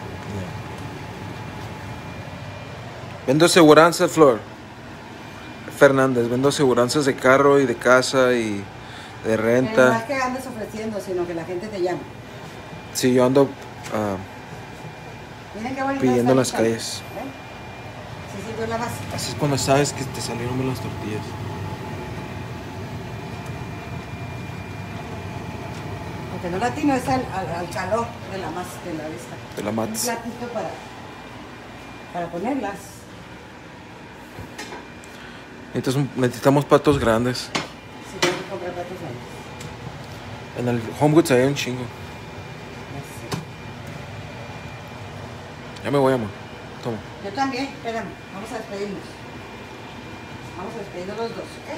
Vendo seguranza, Flor. Fernández, vendo seguranzas de carro y de casa y de Pero no es renta. que andes ofreciendo, sino que la gente te llama. Sí, yo ando ah, Miren qué bonita pidiendo en las está calles. ¿eh? Sí, sí, tú la vas. Así es cuando sabes que te salieron bien las tortillas. Aunque no latino es al, al, al calor de la masa de la vista. De la Un matza. platito para, para ponerlas. Necesitamos, necesitamos patos grandes. Si tengo que comprar platos ahí. En el Home Goods hay un chingo. Ya sé. Ya me voy, amor. Toma. Yo también, espérame, vamos a despedirnos. Vamos a despedirnos los dos, ¿ok?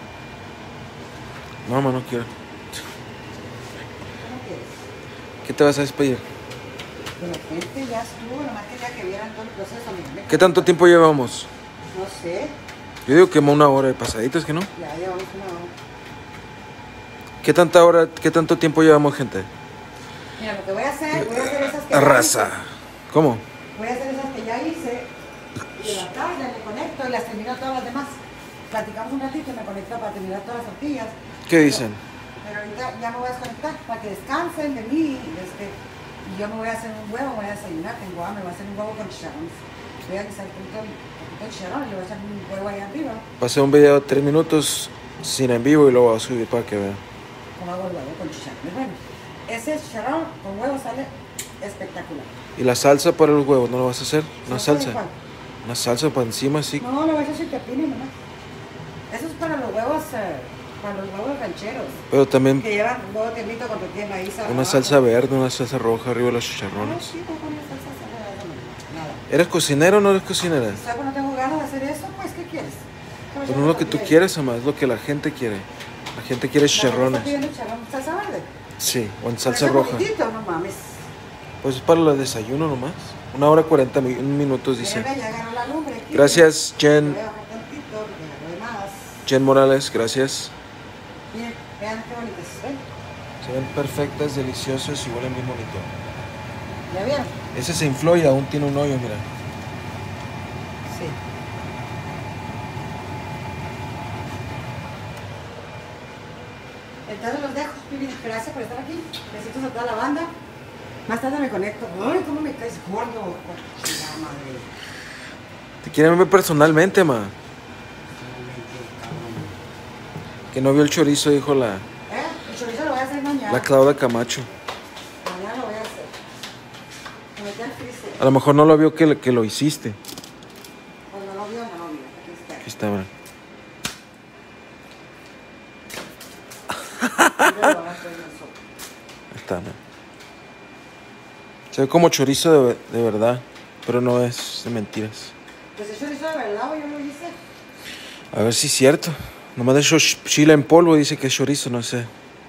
No, mamá, no quiero. ¿Cómo quieres? ¿Qué te vas a despedir? De la gente ya estuvo, nomás quería que vieran todo el proceso. Miren, ¿Qué tanto tiempo llevamos? No sé, Yo digo que una hora de pasaditas, ¿que no? ya llevamos una hora. ¿Qué tanta hora, qué tanto tiempo llevamos, gente? Mira, lo que voy a hacer, voy a hacer esas que Arrasa. ya ¿Cómo? hice. Voy a hacer esas que ya hice. Y en la tarde me conecto y las termino todas las demás. Platicamos un ratito y me conecto para terminar todas las tortillas. ¿Qué dicen? Pero ahorita ya me voy a desconectar para que descansen de mí. Este, y yo me voy a hacer un huevo, me voy a desayunar, tengo hambre, me voy a hacer un huevo con chicharrones. Voy a guisar un poquito un poquito de chicharrón y le voy a echar un huevo ahí arriba. Pasé un video de tres minutos sin en vivo y lo voy a subir para que vean. Como hago el huevo con chicharrones. Bueno, ese chicharrón con huevo sale espectacular. ¿Y la salsa para los huevos no lo vas a hacer? ¿Una ¿Sabes salsa? cuál? Una salsa para encima, sí. No, lo voy a hacer sin pepino nomás. Eso es para los huevos, eh, para los huevos rancheros. Pero también Que llevan un huevo tiernito con tortilla de maíz. una abajo. salsa verde, una salsa roja arriba de los Ah, chicharrones. sí, voy a poner salsa salada, no, nada. ¿Eres cocinero o no eres cocinera? ¿Sabes que no tengo ganas de hacer eso? Pues, ¿qué quieres? ¿Qué me Pero llevo no es lo que tú tortilla? quieres, ama, es lo que la gente quiere. La gente quiere La gente chicharrones. está pidiendo chicharrón, ¿salsa verde? Sí, o en Pero salsa ese roja. poquitito, no mames. Pues es para el desayuno nomás. Una hora cuarenta mi- minutos, dice. Mira, ya agarró la lumbre aquí. Gracias, Voy Jen. a bajar tantito, porque agarró de más. Jen Morales, gracias. Miren, vean qué bonitas, ¿ven? Se ven perfectas, deliciosas y huelen bien bonito. ¿Ya vieron? Ese se infló y aún tiene un hoyo, mira. Sí. Entonces los dejo. Muy bien, gracias por estar aquí. Besitos a toda la banda. Más tarde me conecto. Ay, cómo me caes gordo. Chingada madre. Te quieren ver personalmente, ma. Que no vio el chorizo, dijo la, ¿Eh? El chorizo lo voy a hacer mañana. la Claudia Camacho. Mañana lo voy a hacer. Me metí al freezer. A lo mejor no lo vio que, que lo hiciste. Cuando no lo vio, no lo vio. Aquí está. Aquí está, mira. Yo lo voy a hacer en el sopa. Ahí está, mira. Se ve como chorizo de, de verdad, pero no es de mentiras. Pues el chorizo de verdad, yo lo hice. A ver si es cierto. Nomás de ch- chile en polvo dice que es chorizo, no sé.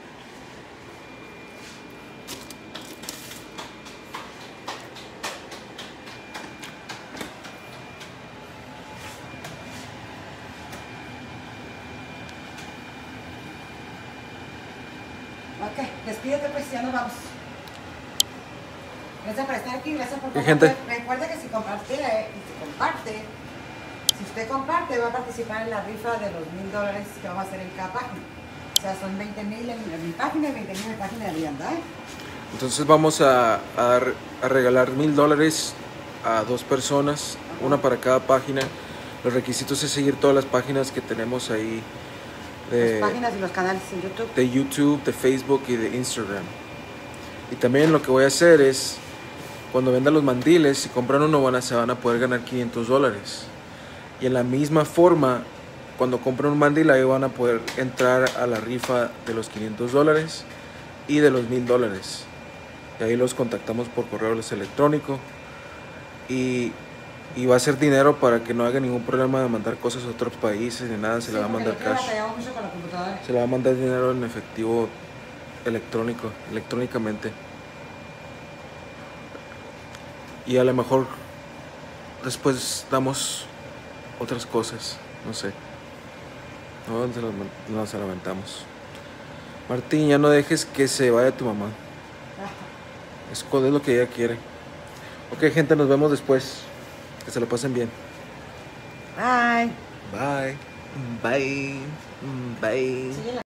Ok, despídete pues, ya nos vamos. Gracias por estar aquí, gracias por ¿Qué compartir. gente? Recuerda que si comparte, eh, y si comparte, si usted comparte, va a participar en la rifa de los mil dólares que vamos a hacer en cada página. O sea, son veinte mil en, en mi página y veinte mil en la página de Rianda, ¿eh? Entonces vamos a, a, re- a regalar mil dólares a dos personas, una para cada página. Los requisitos es seguir todas las páginas que tenemos ahí de, Las páginas y los canales en YouTube. de YouTube, de Facebook y de Instagram. Y también lo que voy a hacer es, cuando vendan los mandiles, si compran uno van a, se van a poder ganar quinientos dólares. Y en la misma forma, cuando compran un mandil, ahí van a poder entrar a la rifa de los quinientos dólares y de los mil dólares. Y ahí los contactamos por correo electrónico. Y Y va a ser dinero para que no haga ningún problema de mandar cosas a otros países ni nada. Se Sí, le va a porque mandar yo creo que cash. batallamos mucho con la computadora. Se le va a mandar dinero en efectivo electrónico, electrónicamente. Y a lo mejor después damos otras cosas, no sé. No nos, nos lamentamos. Martín, ya no dejes que se vaya tu mamá. Es, es lo que ella quiere. Ok, gente, nos vemos después. Que se lo pasen bien. Bye. Bye. Bye. Bye. Síguela.